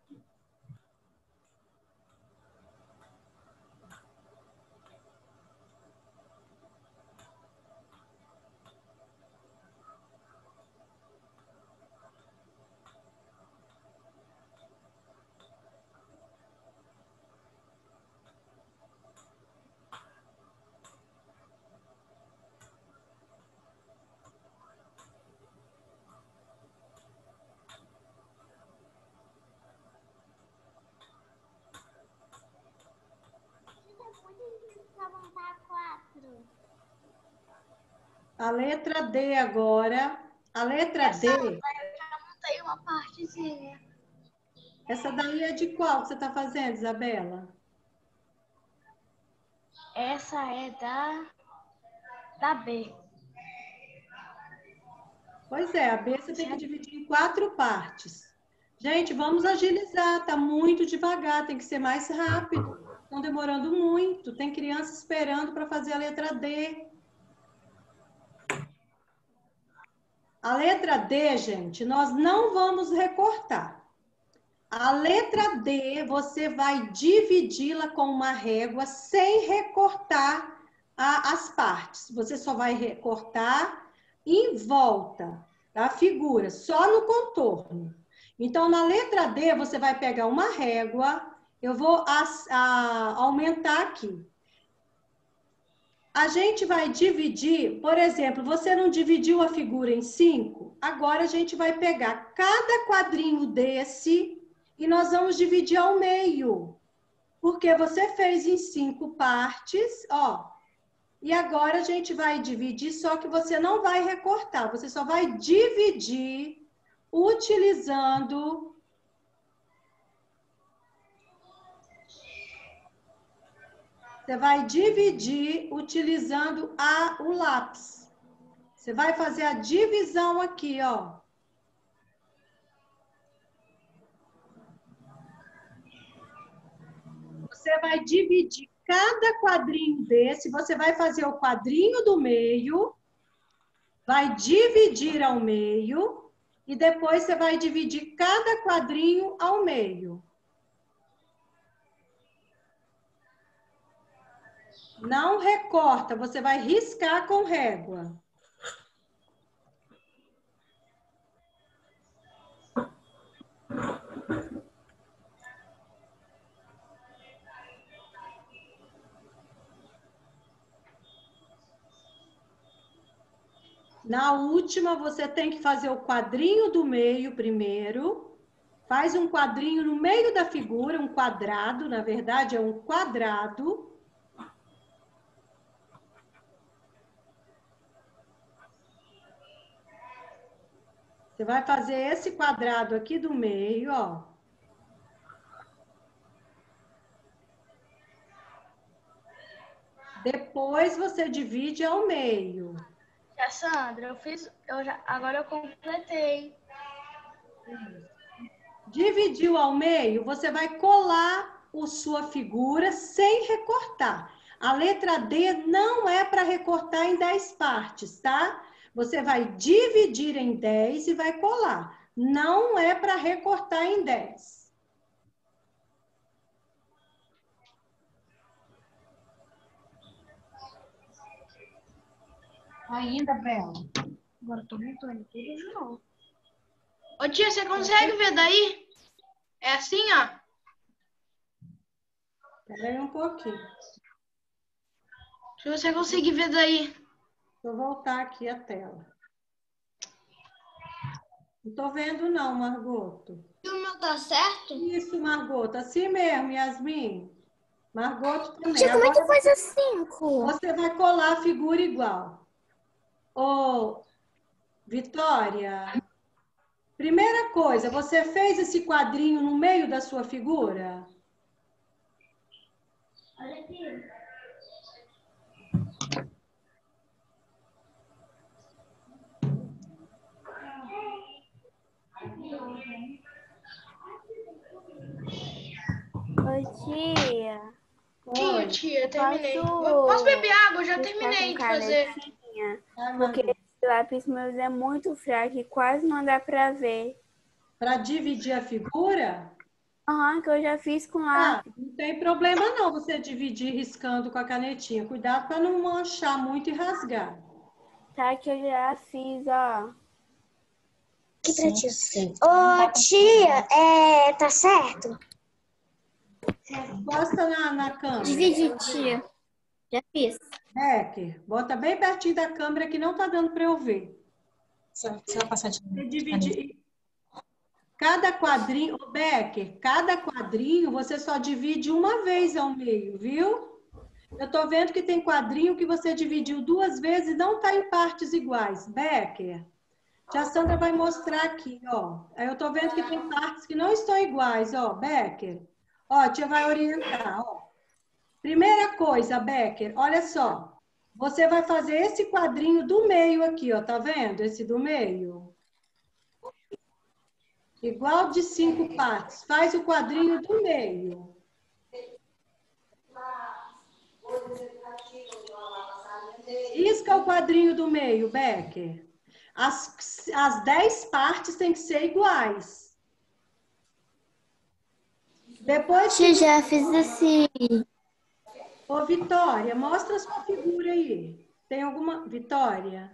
A letra D agora. A letra Essa, D. Eu já montei uma partezinha. Essa daí é de qual que você está fazendo, Isabela? Essa é da, da B. Pois é, a B você tem que dividir em quatro partes. Gente, vamos agilizar. Tá muito devagar, tem que ser mais rápido. Estão demorando muito. Tem criança esperando para fazer a letra D. A letra D, gente, nós não vamos recortar. A letra D, você vai dividi-la com uma régua sem recortar a, as partes. Você só vai recortar em volta da figura, só no contorno. Então, na letra D, você vai pegar uma régua, eu vou a, a, aumentar aqui. A gente vai dividir, por exemplo, você não dividiu a figura em cinco? Agora a gente vai pegar cada quadrinho desse e nós vamos dividir ao meio. Porque você fez em cinco partes, ó. E agora a gente vai dividir, só que você não vai recortar, você só vai dividir utilizando Você vai dividir utilizando a, o lápis. Você vai fazer a divisão aqui, ó. Você vai dividir cada quadrinho desse, você vai fazer o quadrinho do meio, vai dividir ao meio, e depois você vai dividir cada quadrinho ao meio. Não recorta, você vai riscar com régua. Na última, você tem que fazer o quadrinho do meio primeiro. Faz um quadrinho no meio da figura, um quadrado, na verdade é um quadrado. Você vai fazer esse quadrado aqui do meio, ó. Depois você divide ao meio. Já, Sandra, eu fiz, eu já, agora eu completei. Dividiu ao meio, você vai colar a sua figura sem recortar. A letra D não é para recortar em dez partes, tá? Você vai dividir em dez e vai colar. Não é para recortar em dez. Ainda, Bela. Agora eu tô montando tudo de novo. Ô tia, você consegue ver daí? É assim, ó. Espera aí um pouquinho. Se você conseguir ver daí. Vou voltar aqui a tela. Não tô vendo não, Margoto. E o meu tá certo? Isso, Margoto. Assim mesmo, Yasmin. Margoto também. Tia, como é que Agora faz as cinco? você vai colar a figura igual. Ô, Vitória, Primeira coisa, você fez esse quadrinho no meio da sua figura? Olha aqui. Oi, tia. Tia, tia, terminei. Posso... Posso beber água? Eu já Ficar terminei com de fazer. canetinha? Ai, Porque Manu. esse lápis meu é muito fraco e quase não dá pra ver. Para dividir a figura? Aham, que eu já fiz com Ah, lápis. não tem problema não você dividir riscando com a canetinha. Cuidado para não manchar muito e rasgar. Tá, que eu já fiz, ó. Que pra tia. Ô, tia, é, tá certo? Encosta na, na câmera. Dividi, tia. Já fiz. Becker, bota bem pertinho da câmera que não tá dando para eu ver. Só, só passar de Você divide cada quadrinho, ô Becker, cada quadrinho você só divide uma vez ao meio, viu? Eu tô vendo que tem quadrinho que você dividiu duas vezes e não tá em partes iguais. Becker, a Sandra vai mostrar aqui, ó. Aí eu tô vendo que tem partes que não estão iguais, ó, Becker. Ó, a tia vai orientar, ó. Primeira coisa, Becker, olha só. Você vai fazer esse quadrinho do meio aqui, ó, tá vendo? Esse do meio. Igual de cinco partes. Faz o quadrinho do meio. Risca o quadrinho do meio, Becker. As, as dez partes têm que ser iguais. Depois que... Tia, já fiz assim. Ô, Vitória, mostra a sua figura aí. Tem alguma... Vitória?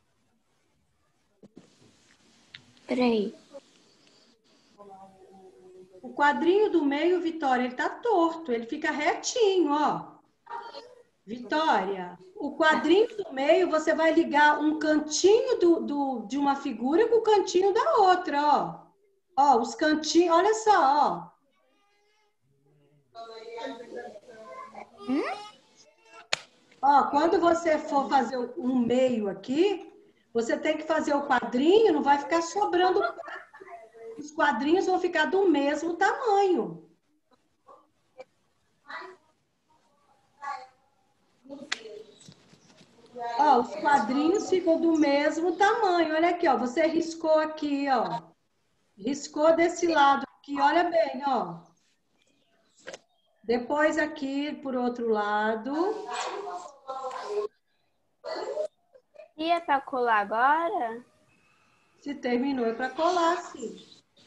Peraí. O quadrinho do meio, Vitória, ele tá torto. Ele fica retinho, ó. Vitória, o quadrinho do meio, você vai ligar um cantinho do, do, de uma figura com o cantinho da outra, ó. Ó, os cantinhos, olha só, ó. Hum? Ó, quando você for fazer um meio aqui, você tem que fazer o quadrinho, não vai ficar sobrando. Os quadrinhos vão ficar do mesmo tamanho. Ó, os quadrinhos ficam do mesmo tamanho. Olha aqui, ó. Você riscou aqui, ó. Riscou desse lado aqui, olha bem, ó. Depois aqui, por outro lado. E é pra colar agora? Se terminou, é para colar, sim.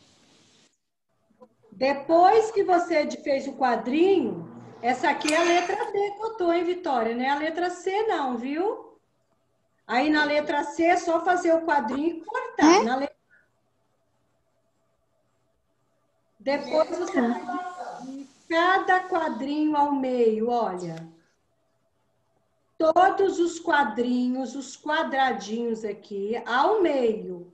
Depois que você fez o quadrinho, essa aqui é a letra D que eu tô, hein, Vitória? Não é a letra C, não, viu? Aí na letra C é só fazer o quadrinho e cortar. É? Na letra... Depois você vai de cada quadrinho ao meio, olha. Todos os quadrinhos, os quadradinhos aqui, ao meio.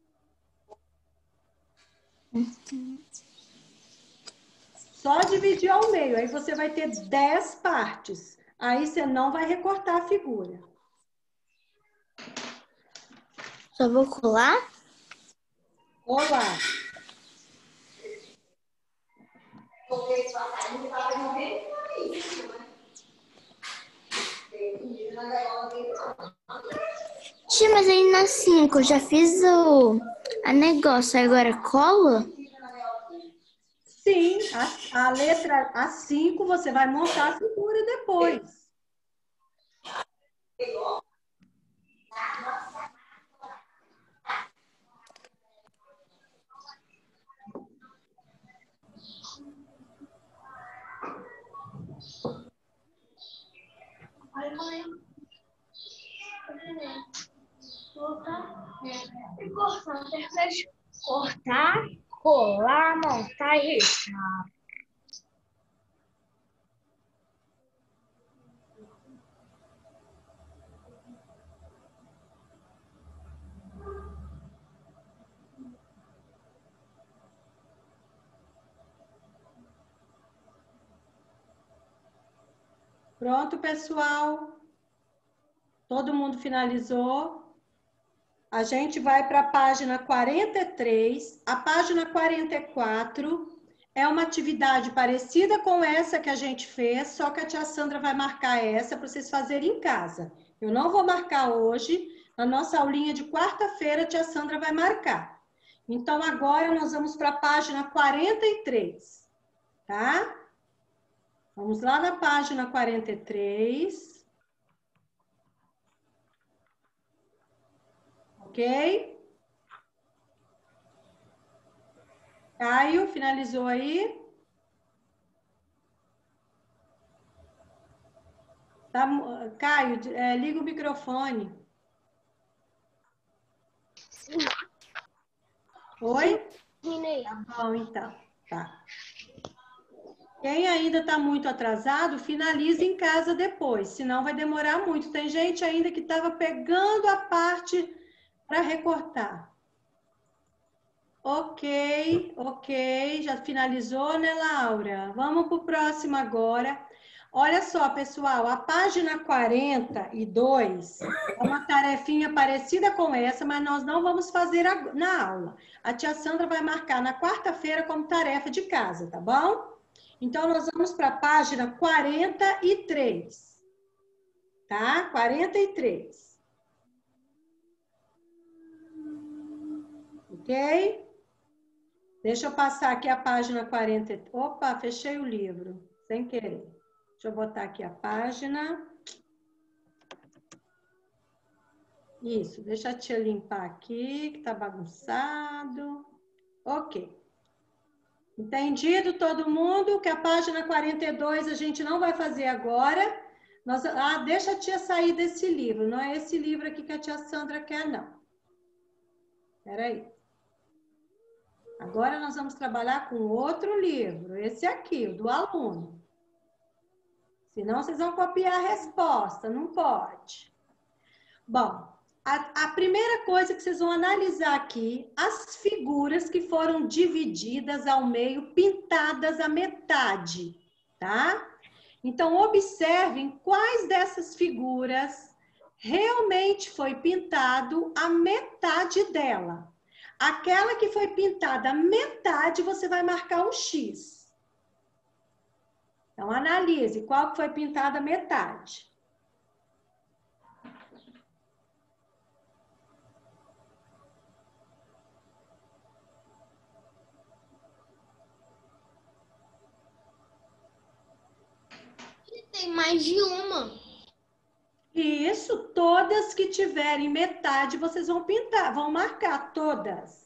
Só dividir ao meio, aí você vai ter dez partes. Aí você não vai recortar a figura. Só vou colar? Colar. Tia, mas aí na cinco eu já fiz o a negócio, agora cola? Sim, a, a letra A cinco você vai montar a figura depois. Cortar, colar, montar e riscar. Pronto, pessoal? Todo mundo finalizou? a gente vai para a página quarenta e três. A página quarenta e quatro é uma atividade parecida com essa que a gente fez, só que a tia Sandra vai marcar essa para vocês fazerem em casa. Eu não vou marcar hoje, na nossa aulinha de quarta-feira a tia Sandra vai marcar. Então, agora nós vamos para a página quarenta e três, tá? Vamos lá na página quarenta e três. Ok? Caio, finalizou aí? Tá, Caio, é, liga o microfone. Sim. Oi? Sim. Tá bom, então. Tá. Quem ainda está muito atrasado, finaliza em casa depois, senão vai demorar muito. Tem gente ainda que estava pegando a parte para recortar. Ok, ok. Já finalizou, né, Laura? Vamos para o próximo agora. Olha só, pessoal, a página quarenta e dois é uma tarefinha parecida com essa, mas nós não vamos fazer na aula. A tia Sandra vai marcar na quarta-feira como tarefa de casa, tá bom? Então, nós vamos para a página quarenta e três, tá? quarenta e três. Ok? Deixa eu passar aqui a página quarenta. Opa, fechei o livro, sem querer. Deixa eu botar aqui a página. Isso, deixa a tia limpar aqui, que tá bagunçado. Ok. Entendido todo mundo que a página quarenta e dois a gente não vai fazer agora. Nós, ah, deixa a tia sair desse livro. Não é esse livro aqui que a tia Sandra quer, não. Espera aí. Agora nós vamos trabalhar com outro livro. Esse aqui, o do aluno. Senão vocês vão copiar a resposta. Não pode. Bom, a, a primeira coisa que vocês vão analisar aqui, as figuras que foram divididas ao meio, pintadas à metade, tá? Então, observem quais dessas figuras realmente foi pintado a metade dela. Aquela que foi pintada a metade, você vai marcar um X. Então, analise qual que foi pintada a metade. Tem mais de uma. Isso, todas que tiverem metade, vocês vão pintar, vão marcar todas.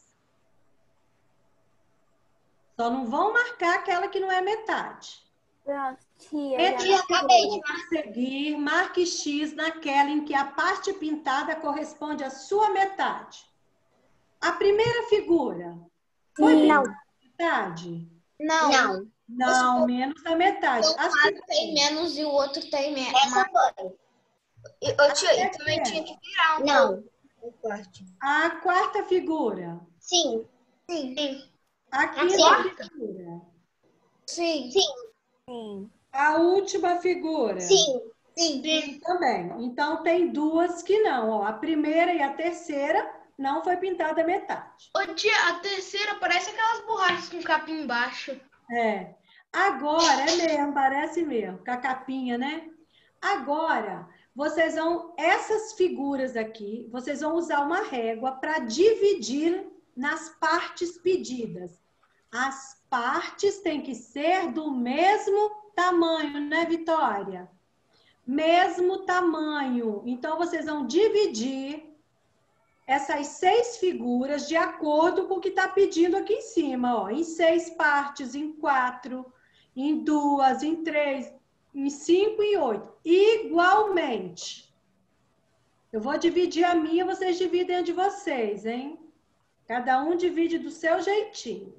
Só não vão marcar aquela que não é metade. Pronto, tia. Entre as duas a seguir, marque X naquela em que a parte pintada corresponde à sua metade. A primeira figura foi Não. metade? Não. Não, não menos da metade. Um lado tem menos e o outro tem menos. Essa foi. Eu tinha, e também tinha que virar um Não. pouco. A quarta figura. Sim. Sim. Sim. A quinta figura. Sim. Sim. Sim. A última figura. Sim. Sim. Sim. Também. Então, tem duas que não. Ó. A primeira e a terceira não foi pintada a metade. Ô, tia, a terceira parece aquelas borrachas com capim embaixo. É. Agora, é mesmo, parece mesmo. Com a capinha, né? Agora, vocês vão... Essas figuras aqui, vocês vão usar uma régua para dividir nas partes pedidas. As partes têm que ser do mesmo tamanho, né, Vitória? Mesmo tamanho. Então, vocês vão dividir essas seis figuras de acordo com o que está pedindo aqui em cima, ó. Em seis partes, em quatro, em duas, em três, em cinco e oito. Igualmente. Eu vou dividir a minha, vocês dividem a de vocês, hein? Cada um divide do seu jeitinho.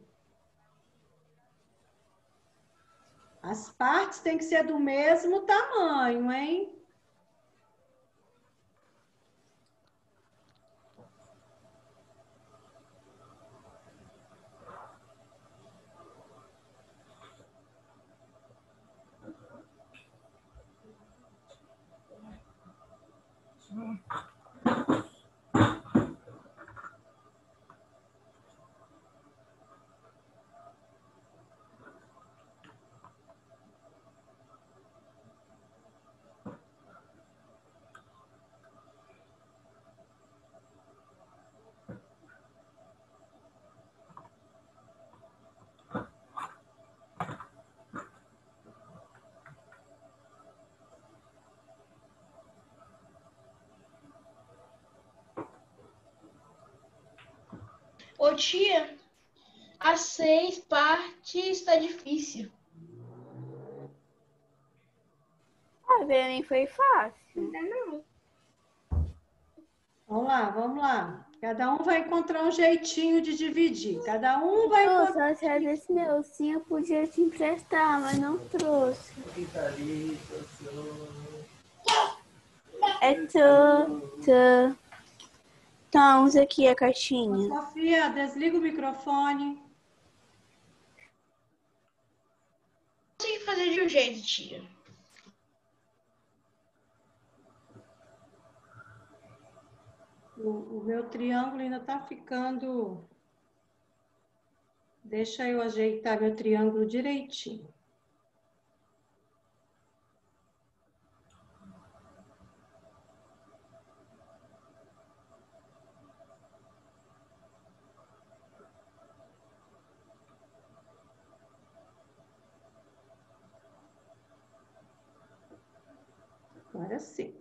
As partes têm que ser do mesmo tamanho, hein? Ô tia, as seis partes tá difícil. Ah, nem foi fácil. Não. Vamos lá, vamos lá. Cada um vai encontrar um jeitinho de dividir. Cada um vai Nossa, encontrar... se era desse meu, sim, eu podia te emprestar, mas não trouxe. É tu, tu. Então, usa aqui a caixinha. Sofia, desliga o microfone. Consegui fazer de um jeito, tia. O, o meu triângulo ainda tá ficando... Deixa eu ajeitar meu triângulo direitinho. Agora sim.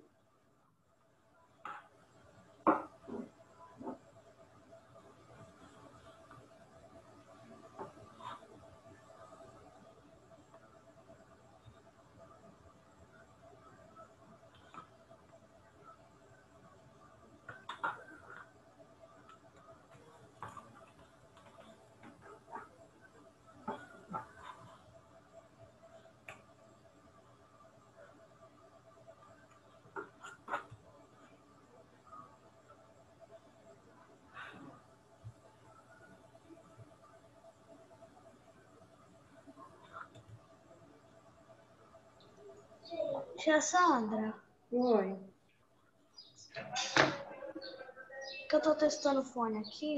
Tia Sandra. Oi. Que eu tô testando o fone aqui.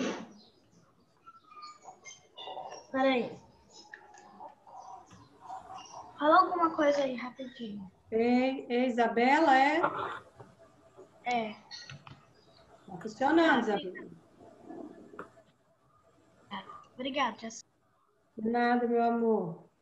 Peraí. Fala alguma coisa aí, rapidinho. Ei, ei, Isabela, é? É. Tá funcionando, Isabela. Obrigada, tia Sandra. De nada, meu amor.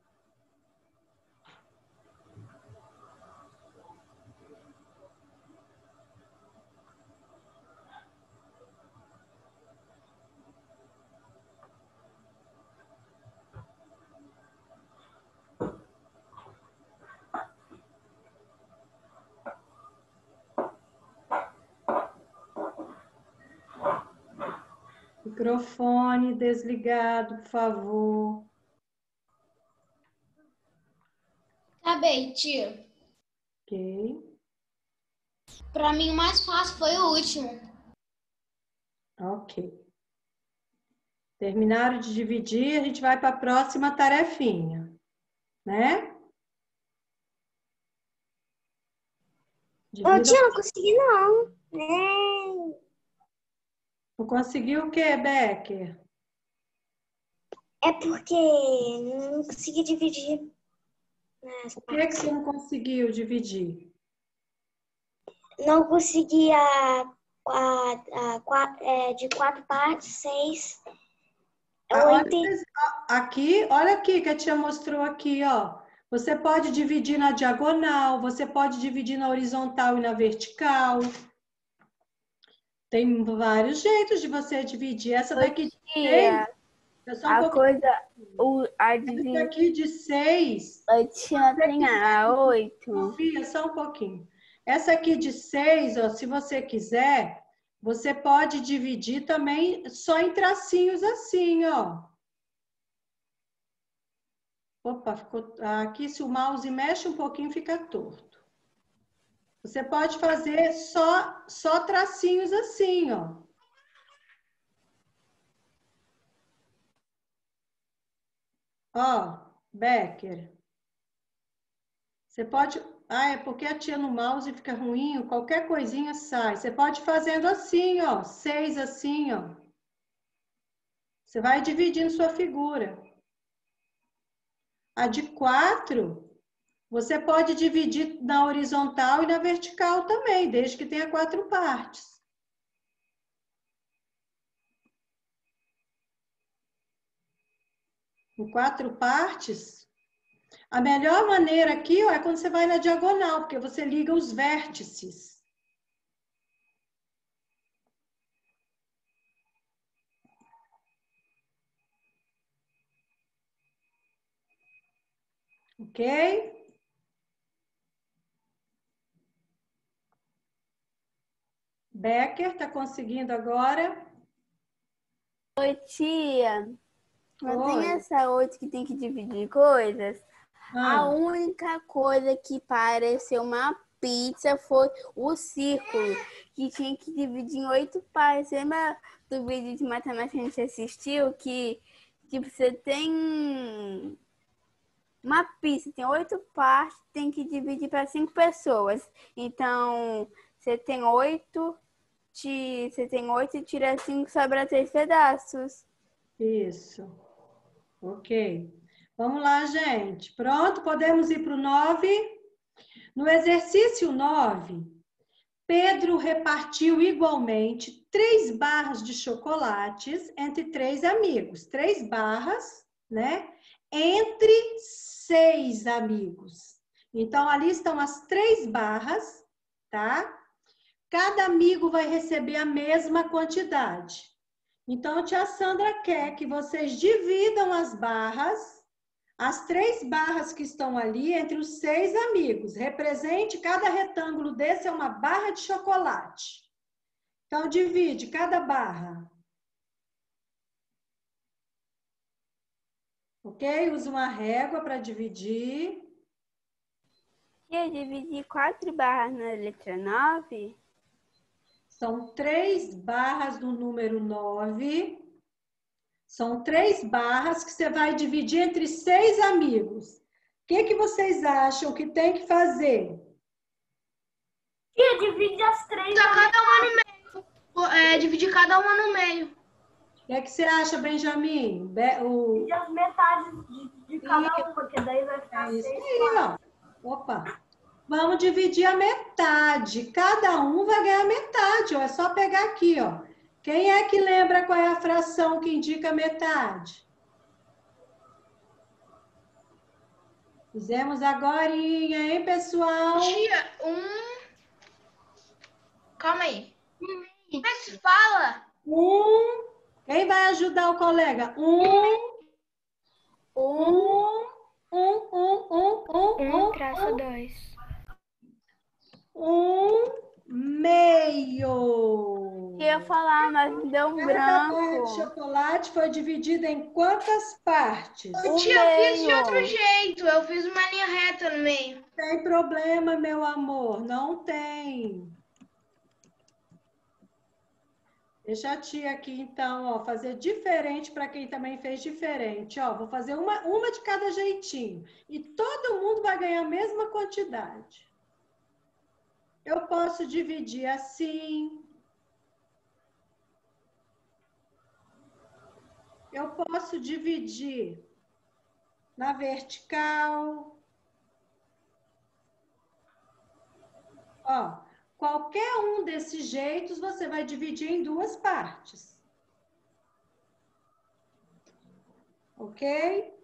Microfone desligado, por favor. Acabei, tia. Ok. Pra mim, o mais fácil foi o último. Ok. Terminaram de dividir, a gente vai para a próxima tarefinha, né? Ô, tia, não consegui não. Nem. Não conseguiu o quê, Becker? É porque não consegui dividir. O que, que você não conseguiu dividir? Não consegui a, a, a, a é, de quatro partes, seis. Ah, olha, aqui, olha aqui que a tia mostrou aqui, ó. Você pode dividir na diagonal, você pode dividir na horizontal e na vertical. Tem vários jeitos de você dividir. Essa daqui de seis, é só um a pouquinho. coisa, o, a Essa daqui de seis. A tia tem a oito. Sofia, só um pouquinho. Essa aqui de seis, ó, se você quiser, você pode dividir também só em tracinhos assim, ó. Opa, ficou aqui, se o mouse mexe um pouquinho, fica torto. Você pode fazer só, só tracinhos assim, ó. Ó, Becker. Você pode... Ah, é porque a tia no mouse fica ruim, qualquer coisinha sai. Você pode ir fazendo assim, ó, seis assim, ó. Você vai dividindo sua figura. A de quatro, você pode dividir na horizontal e na vertical também, desde que tenha quatro partes. Em quatro partes, a melhor maneira aqui, ó, é quando você vai na diagonal, porque você liga os vértices. Ok? Becker, tá conseguindo agora? Oi, tia. Não Oi. tem essa outra que tem que dividir coisas? Ah. A única coisa que pareceu uma pizza foi o círculo, que tinha que dividir em oito partes. Lembra do vídeo de matemática que a gente assistiu? Que tipo, você tem uma pizza, tem oito partes, tem que dividir para cinco pessoas. Então, você tem oito, te, você tem oito e tira cinco, sobra três pedaços. Isso. Ok. Vamos lá, gente. Pronto? Podemos ir para o nove? No exercício nove, Pedro repartiu igualmente três barras de chocolates entre três amigos. Três barras, né? Entre seis amigos. Então, ali estão as três barras, tá? Cada amigo vai receber a mesma quantidade. Então, a tia Sandra quer que vocês dividam as barras, as três barras que estão ali, entre os seis amigos. Represente, cada retângulo desse é uma barra de chocolate. Então, divide cada barra. Ok? Usa uma régua para dividir. Eu dividi quatro barras na letra nove. São três barras no número nove. São três barras que você vai dividir entre seis amigos. O que, que vocês acham que tem que fazer? Tia, divide as três. Tá cada uma no meio. É, dividir cada uma no meio. O que, que você acha, Benjamin? Be o... Divide as metades de, de cada uma, porque daí vai ficar É isso seis. aí, ó. Opa. Vamos dividir a metade. Cada um vai ganhar metade, ó. É só pegar aqui, ó. Quem é que lembra qual é a fração que indica metade? Fizemos agora, hein, pessoal? Tia, um... Calma aí. Mas fala. Um... Quem vai ajudar o colega? Um... Um... Um, um, um, um, um, traço dois. Um meio. Eu ia falar, mas me deu um Cada branco. barra de chocolate foi dividida em quantas partes? Eu tinha fiz de outro jeito. Eu fiz uma linha reta no meio. Não tem problema, meu amor. Não tem. Deixa a tia aqui, então, ó, fazer diferente para quem também fez diferente. Ó, vou fazer uma, uma de cada jeitinho. E todo mundo vai ganhar a mesma quantidade. Eu posso dividir assim. Eu posso dividir na vertical. Ó, qualquer um desses jeitos você vai dividir em duas partes. Ok?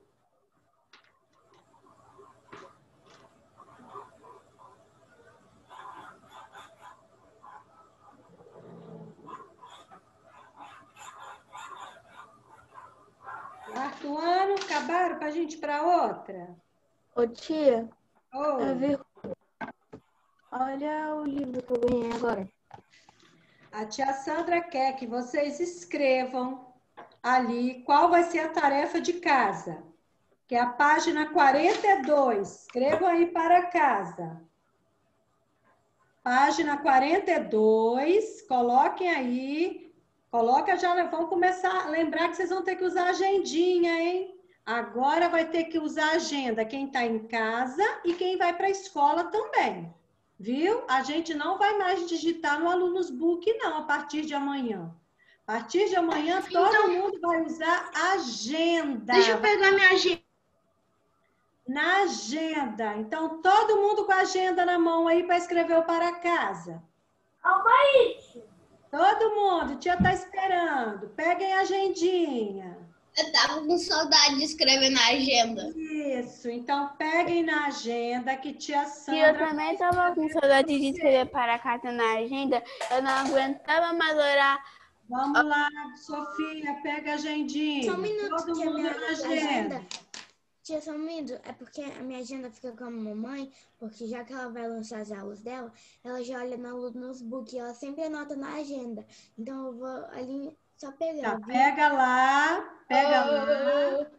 Quarto ano, acabaram para a gente ir para outra? Ô tia, Oh. eu vi... olha o livro que eu ganhei agora. A tia Sandra quer que vocês escrevam ali qual vai ser a tarefa de casa, que é a página quarenta e dois. Escrevam aí para casa. Página quarenta e dois, coloquem aí. Coloca já, vamos começar a lembrar que vocês vão ter que usar agendinha, hein? Agora vai ter que usar agenda quem está em casa e quem vai para a escola também. Viu? A gente não vai mais digitar no Alunos Book, não, a partir de amanhã. A partir de amanhã, todo Então, mundo vai usar agenda. Deixa eu pegar minha agenda. Na agenda. Então, todo mundo com a agenda na mão aí para escrever o para casa. Calma aí, tia. Todo mundo, tia tá esperando. Peguem a agendinha. Eu tava com saudade de escrever na agenda. Isso, então peguem na agenda que tia E Sandra... eu também tava com saudade de escrever para casa na agenda. Eu não aguentava mais olhar. Vamos lá, Sofia, pega a agendinha. Só um minuto, Todo tia, mundo minha na agenda. agenda. Tia Salmindo, é porque a minha agenda fica com a mamãe, porque já que ela vai lançar as aulas dela, ela já olha no notebook e ela sempre anota na agenda. Então eu vou ali só pegar. Tá, viu? pega lá, pega lá.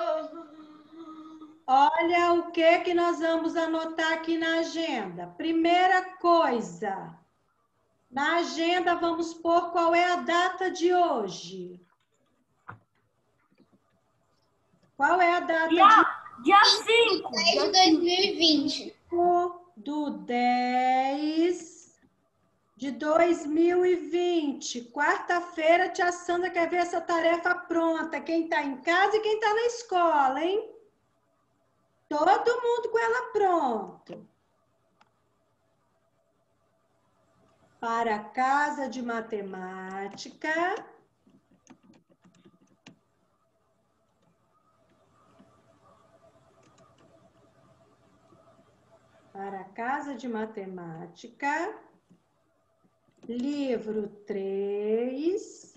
Olha o que que nós vamos anotar aqui na agenda. Primeira coisa, na agenda vamos pôr qual é a data de hoje. Qual é a data Dia, de... dia cinco. dez de dois mil e vinte. do dez de dois mil e vinte. Quarta-feira, tia Sandra quer ver essa tarefa pronta. Quem está em casa e quem está na escola, hein? Todo mundo com ela pronto. Para a casa de matemática. Para a casa de matemática. Livro três.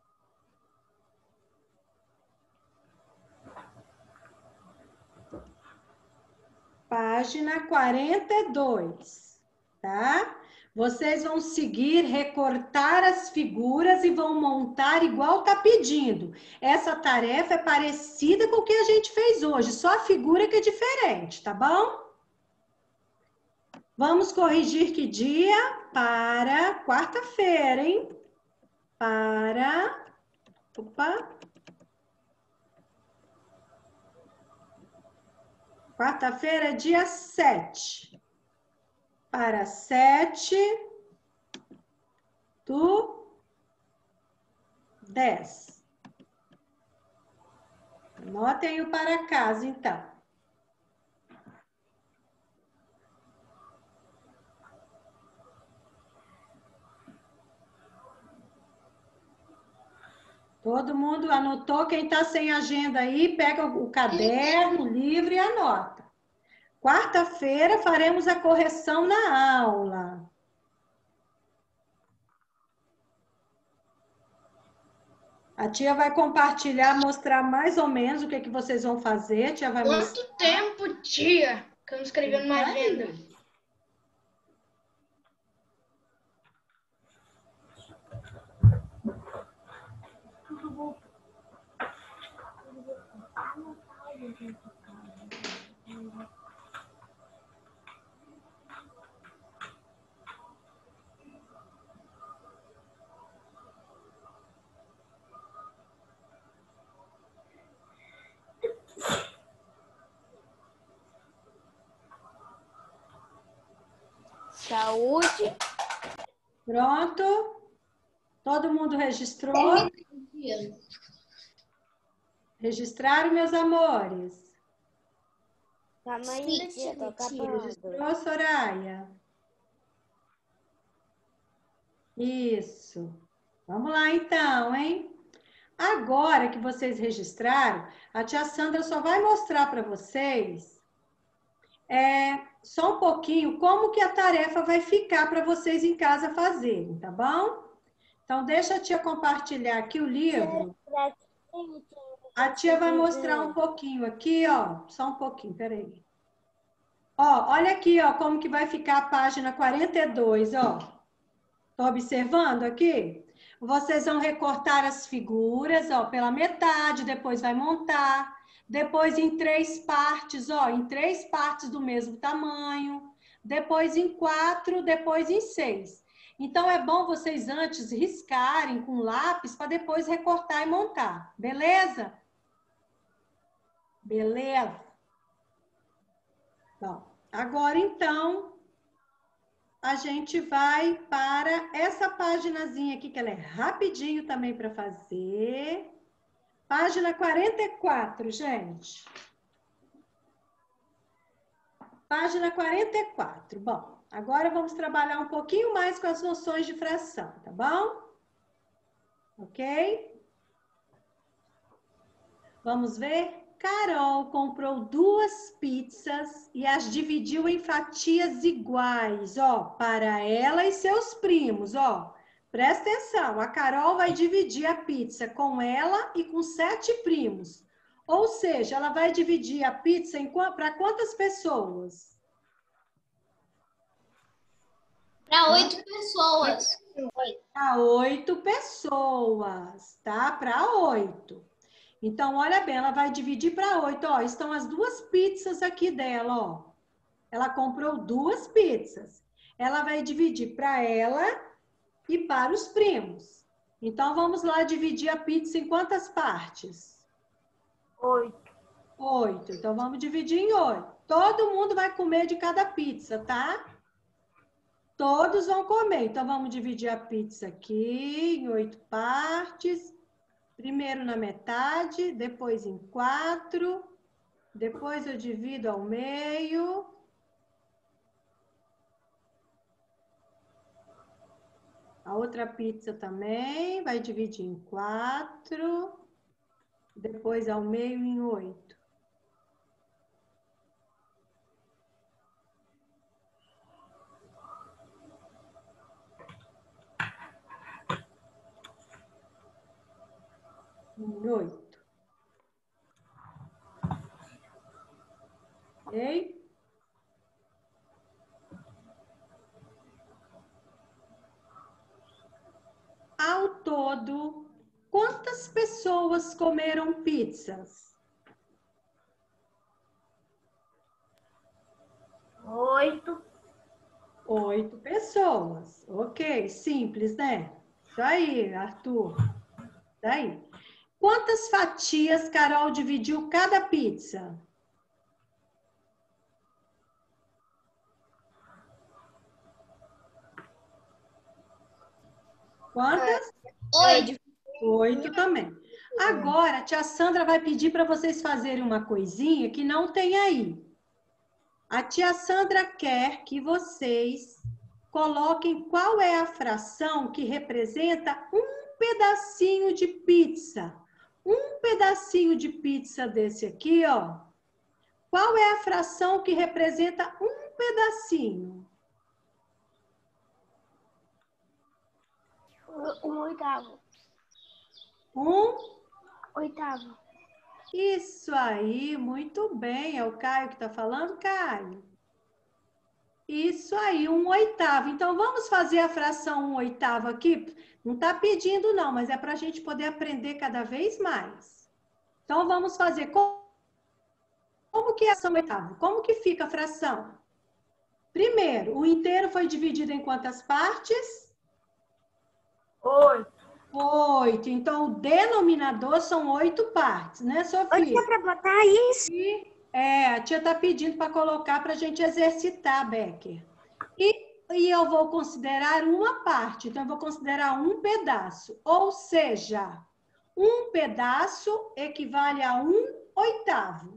Página quarenta e dois, tá? Vocês vão seguir, recortar as figuras e vão montar igual tá pedindo. Essa tarefa é parecida com o que a gente fez hoje, só a figura que é diferente, tá bom? Vamos corrigir que dia? Para quarta-feira, hein? Para... Opa! Quarta-feira, dia sete. Para sete do dez. Anotem o para casa, então. Todo mundo anotou? Quem está sem agenda aí, pega o caderno, o livro e anota. Quarta-feira faremos a correção na aula. A tia vai compartilhar, mostrar mais ou menos o que, que vocês vão fazer. A tia vai Quanto mostrar. tempo, tia, que eu não escrevi numa agenda? Saúde. Pronto? Todo mundo registrou? Registraram, meus amores? Tamanho do dia, tô acabando. Registrou, Soraya? Isso. Vamos lá, então, hein? Agora que vocês registraram, a tia Sandra só vai mostrar para vocês é, só um pouquinho como que a tarefa vai ficar para vocês em casa fazerem, tá bom? Então, deixa a tia compartilhar aqui o livro. A tia vai mostrar um pouquinho aqui, ó. Só um pouquinho, peraí. Ó, olha aqui, ó, como que vai ficar a página quarenta e dois, ó. Tá observando aqui? Vocês vão recortar as figuras, ó, pela metade, depois vai montar. Depois em três partes, ó, em três partes do mesmo tamanho. Depois em quatro, depois em seis. Então, é bom vocês antes riscarem com lápis para depois recortar e montar. Beleza? Beleza? Bom, agora, então, a gente vai para essa paginazinha aqui, que ela é rapidinho também para fazer. Página quarenta e quatro, gente. Página quarenta e quatro. Bom, agora vamos trabalhar um pouquinho mais com as noções de fração, tá bom? Ok? Vamos ver? Carol comprou duas pizzas e as dividiu em fatias iguais, ó, para ela e seus primos, ó. Presta atenção, a Carol vai dividir a pizza com ela e com sete primos. Ou seja, ela vai dividir a pizza para quantas pessoas? Para oito pessoas. Para oito pessoas, tá? Para oito. Então, olha bem, ela vai dividir para oito. Ó, estão as duas pizzas aqui dela, ó. Ela comprou duas pizzas. Ela vai dividir para ela e para os primos. Então, vamos lá dividir a pizza em quantas partes? Oito. Oito. Então, vamos dividir em oito. Todo mundo vai comer de cada pizza, tá? Todos vão comer. Então, vamos dividir a pizza aqui em oito partes. Primeiro na metade, depois em quatro. Depois eu divido ao meio. A outra pizza também vai dividir em quatro. Depois ao meio em oito. Em oito. Ok? Ao todo, quantas pessoas comeram pizzas? Oito. Oito pessoas. Ok, simples, né? Isso aí, Arthur. Isso aí. Quantas fatias Carol dividiu cada pizza? Quantas? Oito. Oito também. Agora, a tia Sandra vai pedir para vocês fazerem uma coisinha que não tem aí. A tia Sandra quer que vocês coloquem qual é a fração que representa um pedacinho de pizza. Um pedacinho de pizza desse aqui, ó. Qual é a fração que representa um pedacinho? Um oitavo. Um oitavo. Isso aí, muito bem. É o Caio que está falando, Caio? Isso aí, um oitavo. Então, vamos fazer a fração um oitavo aqui? Não está pedindo, não, mas é para a gente poder aprender cada vez mais. Então, vamos fazer. Como, como que é a fração oitavo? Como que fica a fração? Primeiro, o inteiro foi dividido em quantas partes? Oito. Oito. Então, o denominador são oito partes, né, Sofia? Oi, dá para botar isso? E, é, a tia está pedindo para colocar para a gente exercitar, Becker. E, e eu vou considerar uma parte. Então, eu vou considerar um pedaço. Ou seja, um pedaço equivale a um oitavo.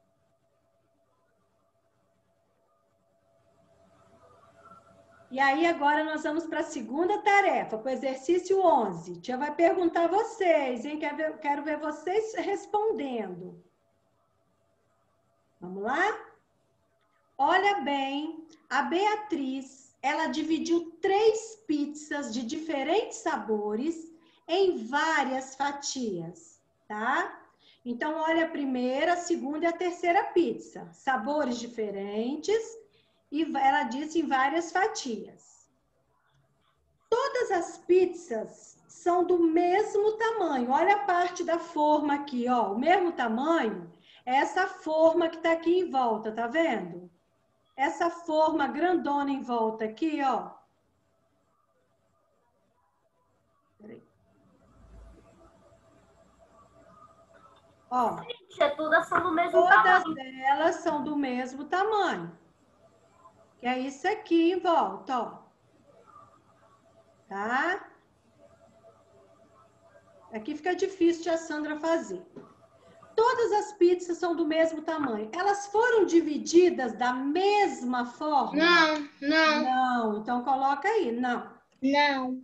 E aí, agora nós vamos para a segunda tarefa, para o exercício onze. Tia vai perguntar a vocês, hein? Quero ver, quero ver vocês respondendo. Vamos lá? Olha bem, a Beatriz, ela dividiu três pizzas de diferentes sabores em várias fatias, tá? Então, olha a primeira, a segunda e a terceira pizza. Sabores diferentes. E ela disse em várias fatias. Todas as pizzas são do mesmo tamanho. Olha a parte da forma aqui, ó. O mesmo tamanho é essa forma que tá aqui em volta, tá vendo? Essa forma grandona em volta aqui, ó. Peraí. Ó. Gente, todas são do mesmo todas tamanho. Todas elas são do mesmo tamanho. Que é isso aqui em volta, ó. Tá? Aqui fica difícil de a Sandra fazer. Todas as pizzas são do mesmo tamanho. Elas foram divididas da mesma forma? Não, não. Não, então coloca aí, não. Não.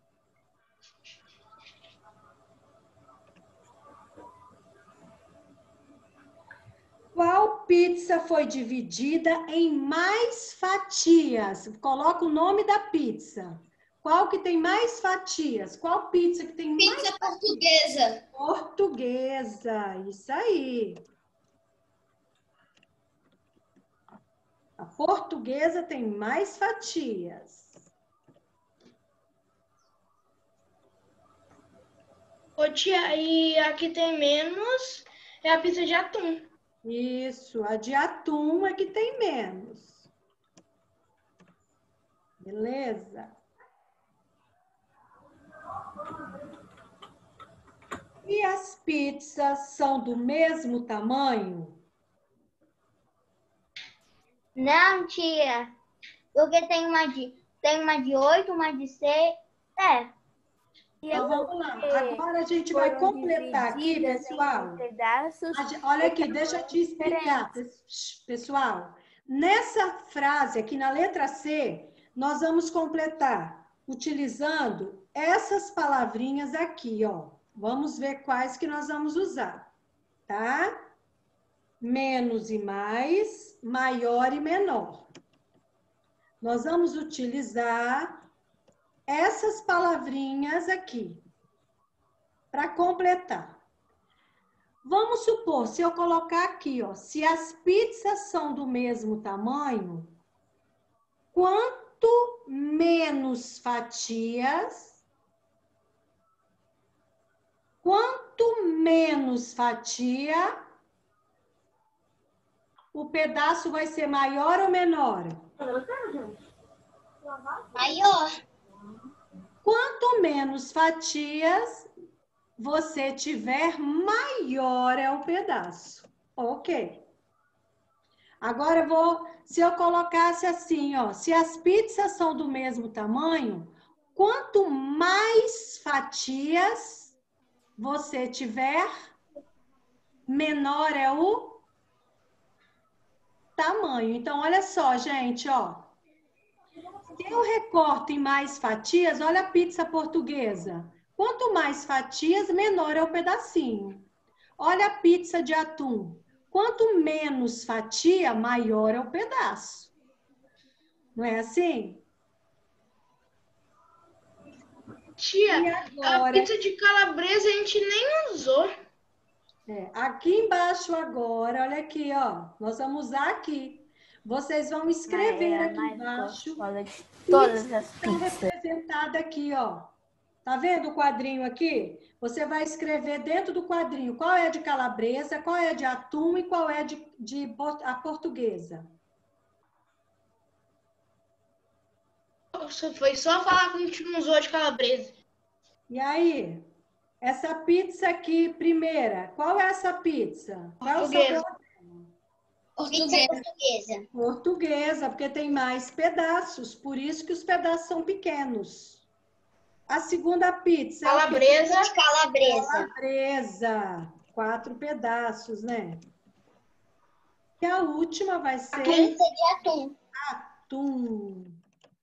Qual pizza foi dividida em mais fatias? Coloca o nome da pizza. Qual que tem mais fatias? Qual pizza que tem Pizza mais fatias? portuguesa. Portuguesa, isso aí. A portuguesa tem mais fatias. Ô tia, e a que tem menos é a pizza de atum. Isso, a de atum é que tem menos. Beleza? E as pizzas são do mesmo tamanho? Não, tia. Porque tem uma de, tem uma de oito, uma de seis. É. Então vamos lá. Agora a gente vai completar aqui, pessoal. Olha aqui, deixa eu te explicar, pessoal. Nessa frase aqui, na letra C, nós vamos completar utilizando essas palavrinhas aqui, ó. Vamos ver quais que nós vamos usar, tá? Menos e mais, maior e menor. Nós vamos utilizar essas palavrinhas aqui para completar. Vamos supor, se eu colocar aqui, ó, se as pizzas são do mesmo tamanho, quanto menos fatias, quanto menos fatia, o pedaço vai ser maior ou menor? Maior. Quanto menos fatias você tiver, maior é o pedaço. Ok. Agora eu vou, se eu colocasse assim, ó, se as pizzas são do mesmo tamanho, quanto mais fatias você tiver, menor é o tamanho. Então, olha só, gente, ó. Se eu recorto em mais fatias, olha a pizza portuguesa. Quanto mais fatias, menor é o pedacinho. Olha a pizza de atum. Quanto menos fatia, maior é o pedaço. Não é assim? Tia, agora, a pizza de calabresa a gente nem usou. É, aqui embaixo agora, olha aqui, ó. Nós vamos usar aqui. Vocês vão escrever Ah, é, aqui embaixo. Todas as Estão pizzas. representadas aqui, ó. Tá vendo o quadrinho aqui? Você vai escrever dentro do quadrinho qual é de calabresa, qual é de atum e qual é de, de a portuguesa. Nossa, foi só falar que a gente não usou de calabresa. E aí? Essa pizza aqui, primeira, qual é essa pizza? Qual é o sabor? Portuguesa. Portuguesa. Portuguesa, porque tem mais pedaços, por isso que os pedaços são pequenos. A segunda pizza. Calabresa. De calabresa. Calabresa. Quatro pedaços, né? E a última vai ser... Pizza de atum. Atum.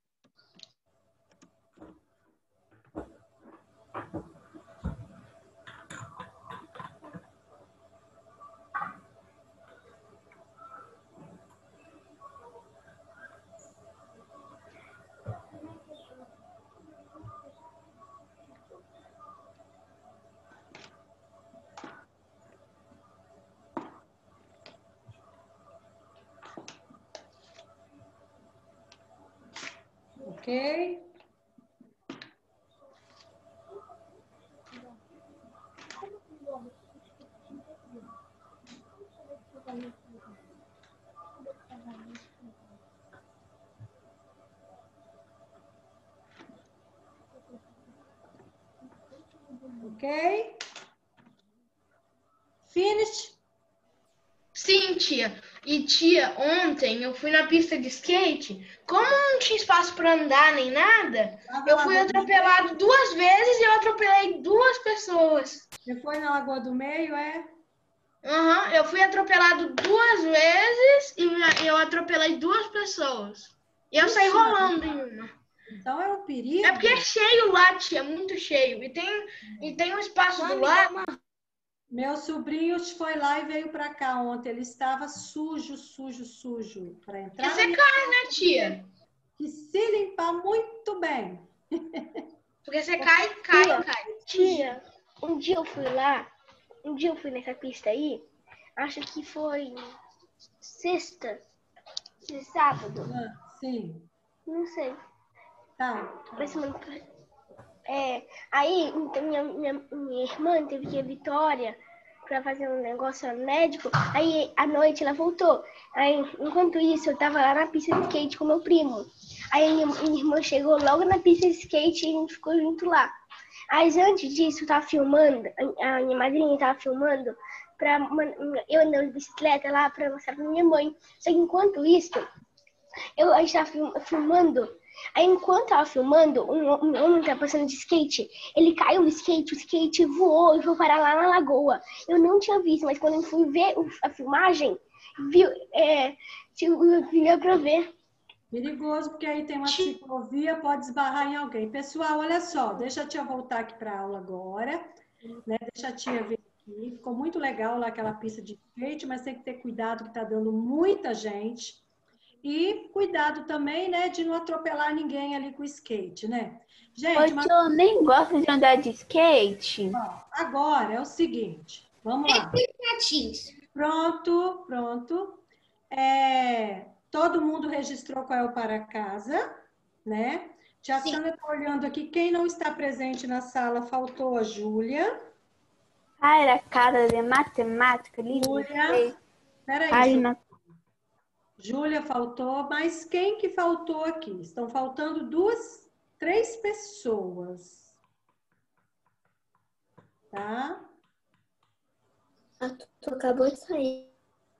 Ok? Ok? Finish? Sim, tia. E tia, ontem eu fui na pista de skate. Como não tinha espaço para andar nem nada, eu fui atropelado duas vezes e eu atropelei duas pessoas. Você foi na Lagoa do Meio, é? Aham, uhum, eu fui atropelado duas vezes e eu atropelei duas pessoas. E eu saí rolando em uma. Então é um perigo. É porque é cheio lá, tia, é muito cheio. E tem, e tem um espaço do lado. Meu sobrinho foi lá e veio para cá ontem. Ele estava sujo, sujo, sujo. Para entrar. É secar, né, tia? Que se limpar muito bem. Porque você cai, cai, Tia, cai. tia, um dia eu fui lá, um dia eu fui nessa pista aí, acho que foi sexta, de sábado. Ah, sim. Não sei. Tá. Parece muito... É, aí, então, minha, minha, minha irmã teve que ir a Vitória pra fazer um negócio médico. Aí, à noite, ela voltou. Aí, enquanto isso, eu tava lá na pista de skate com meu primo. Aí, minha, minha irmã chegou logo na pista de skate e a gente ficou junto lá. Aí, antes disso, eu tava filmando, a, a minha madrinha tava filmando pra eu andando de bicicleta lá pra mostrar pra minha mãe. Só que enquanto isso, eu, a gente tava filmando. Aí, enquanto tava filmando, um, um homem tava passando de skate. Ele caiu no skate, o skate voou e foi parar lá na lagoa. Eu não tinha visto, mas quando eu fui ver a filmagem, viu, é, deu pra ver. Perigoso, porque aí tem uma ciclovia, pode esbarrar em alguém. Pessoal, olha só, deixa a tia voltar aqui para a aula agora, né? Deixa a tia ver aqui. Ficou muito legal lá aquela pista de skate, mas tem que ter cuidado que está dando muita gente. E cuidado também, né, de não atropelar ninguém ali com o skate, né? Gente, Hoje mas... eu nem gosto de andar de skate. Bom, agora é o seguinte, vamos lá. Pronto, pronto. É, todo mundo registrou qual é o para casa, né? Tia Sandra está olhando aqui. Quem não está presente na sala, faltou a Júlia. Ah, era cara de matemática. Júlia. Peraí, Página... Júlia faltou, mas quem que faltou aqui? Estão faltando duas, três pessoas. Tá? Ah, tu acabou de sair.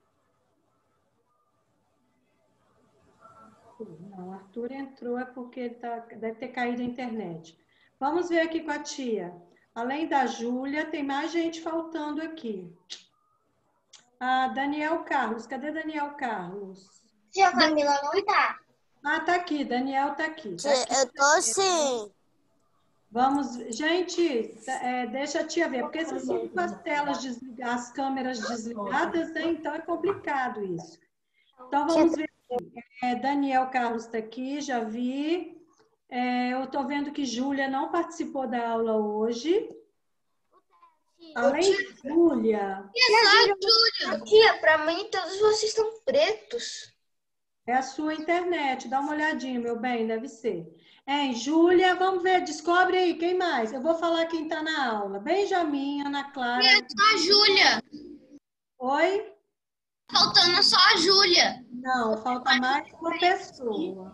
Não, Arthur entrou é porque ele tá, deve ter caído a internet. Vamos ver aqui com a tia. Além da Júlia, tem mais gente faltando aqui. Ah, Daniel Carlos. Cadê Daniel Carlos? Tia Camila não tá. Ah, tá aqui. Daniel tá aqui. Tá aqui. Eu tô sim. Vamos, gente, é, deixa a tia ver, porque se são com as telas desligadas, as câmeras desligadas, né? Então é complicado isso. Então vamos ver. É, Daniel Carlos está aqui, já vi. É, eu estou vendo que Júlia não participou da aula hoje. Além de Júlia. Júlia. Tia, para mim todos vocês estão pretos. É a sua internet, dá uma olhadinha, meu bem, deve ser. É, Júlia, vamos ver, descobre aí, quem mais? Eu vou falar quem está na aula. Benjamin, Ana Clara. É só a Júlia. Oi? Faltando só a Júlia. Não, falta mais uma pessoa.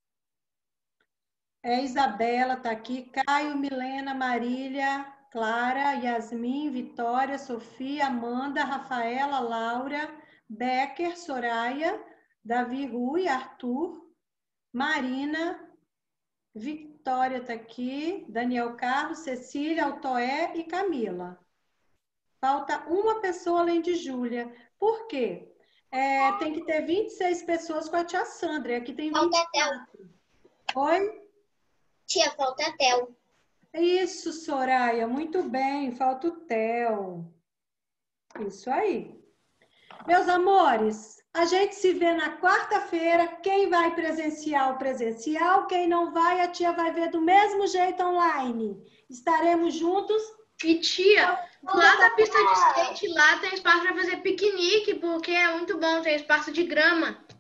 É Isabela, tá aqui. Caio, Milena, Marília, Clara, Yasmin, Vitória, Sofia, Amanda, Rafaela, Laura, Becker, Soraya, Davi Rui, Arthur, Marina, Vitória tá aqui, Daniel Carlos, Cecília, Altoé e Camila. Falta uma pessoa além de Júlia. Por quê? É, tem que ter vinte e seis pessoas com a tia Sandra. Aqui tem vinte e quatro. Oi? Tia, falta a Theo. Isso, Soraya. Muito bem. Falta o Theo. Isso aí. Meus amores, a gente se vê na quarta-feira. Quem vai presencial, presencial. Quem não vai, a tia vai ver do mesmo jeito online. Estaremos juntos. E tia, lá na pista de skate, lá tem espaço para fazer piquenique, porque é muito bom ter espaço de grama.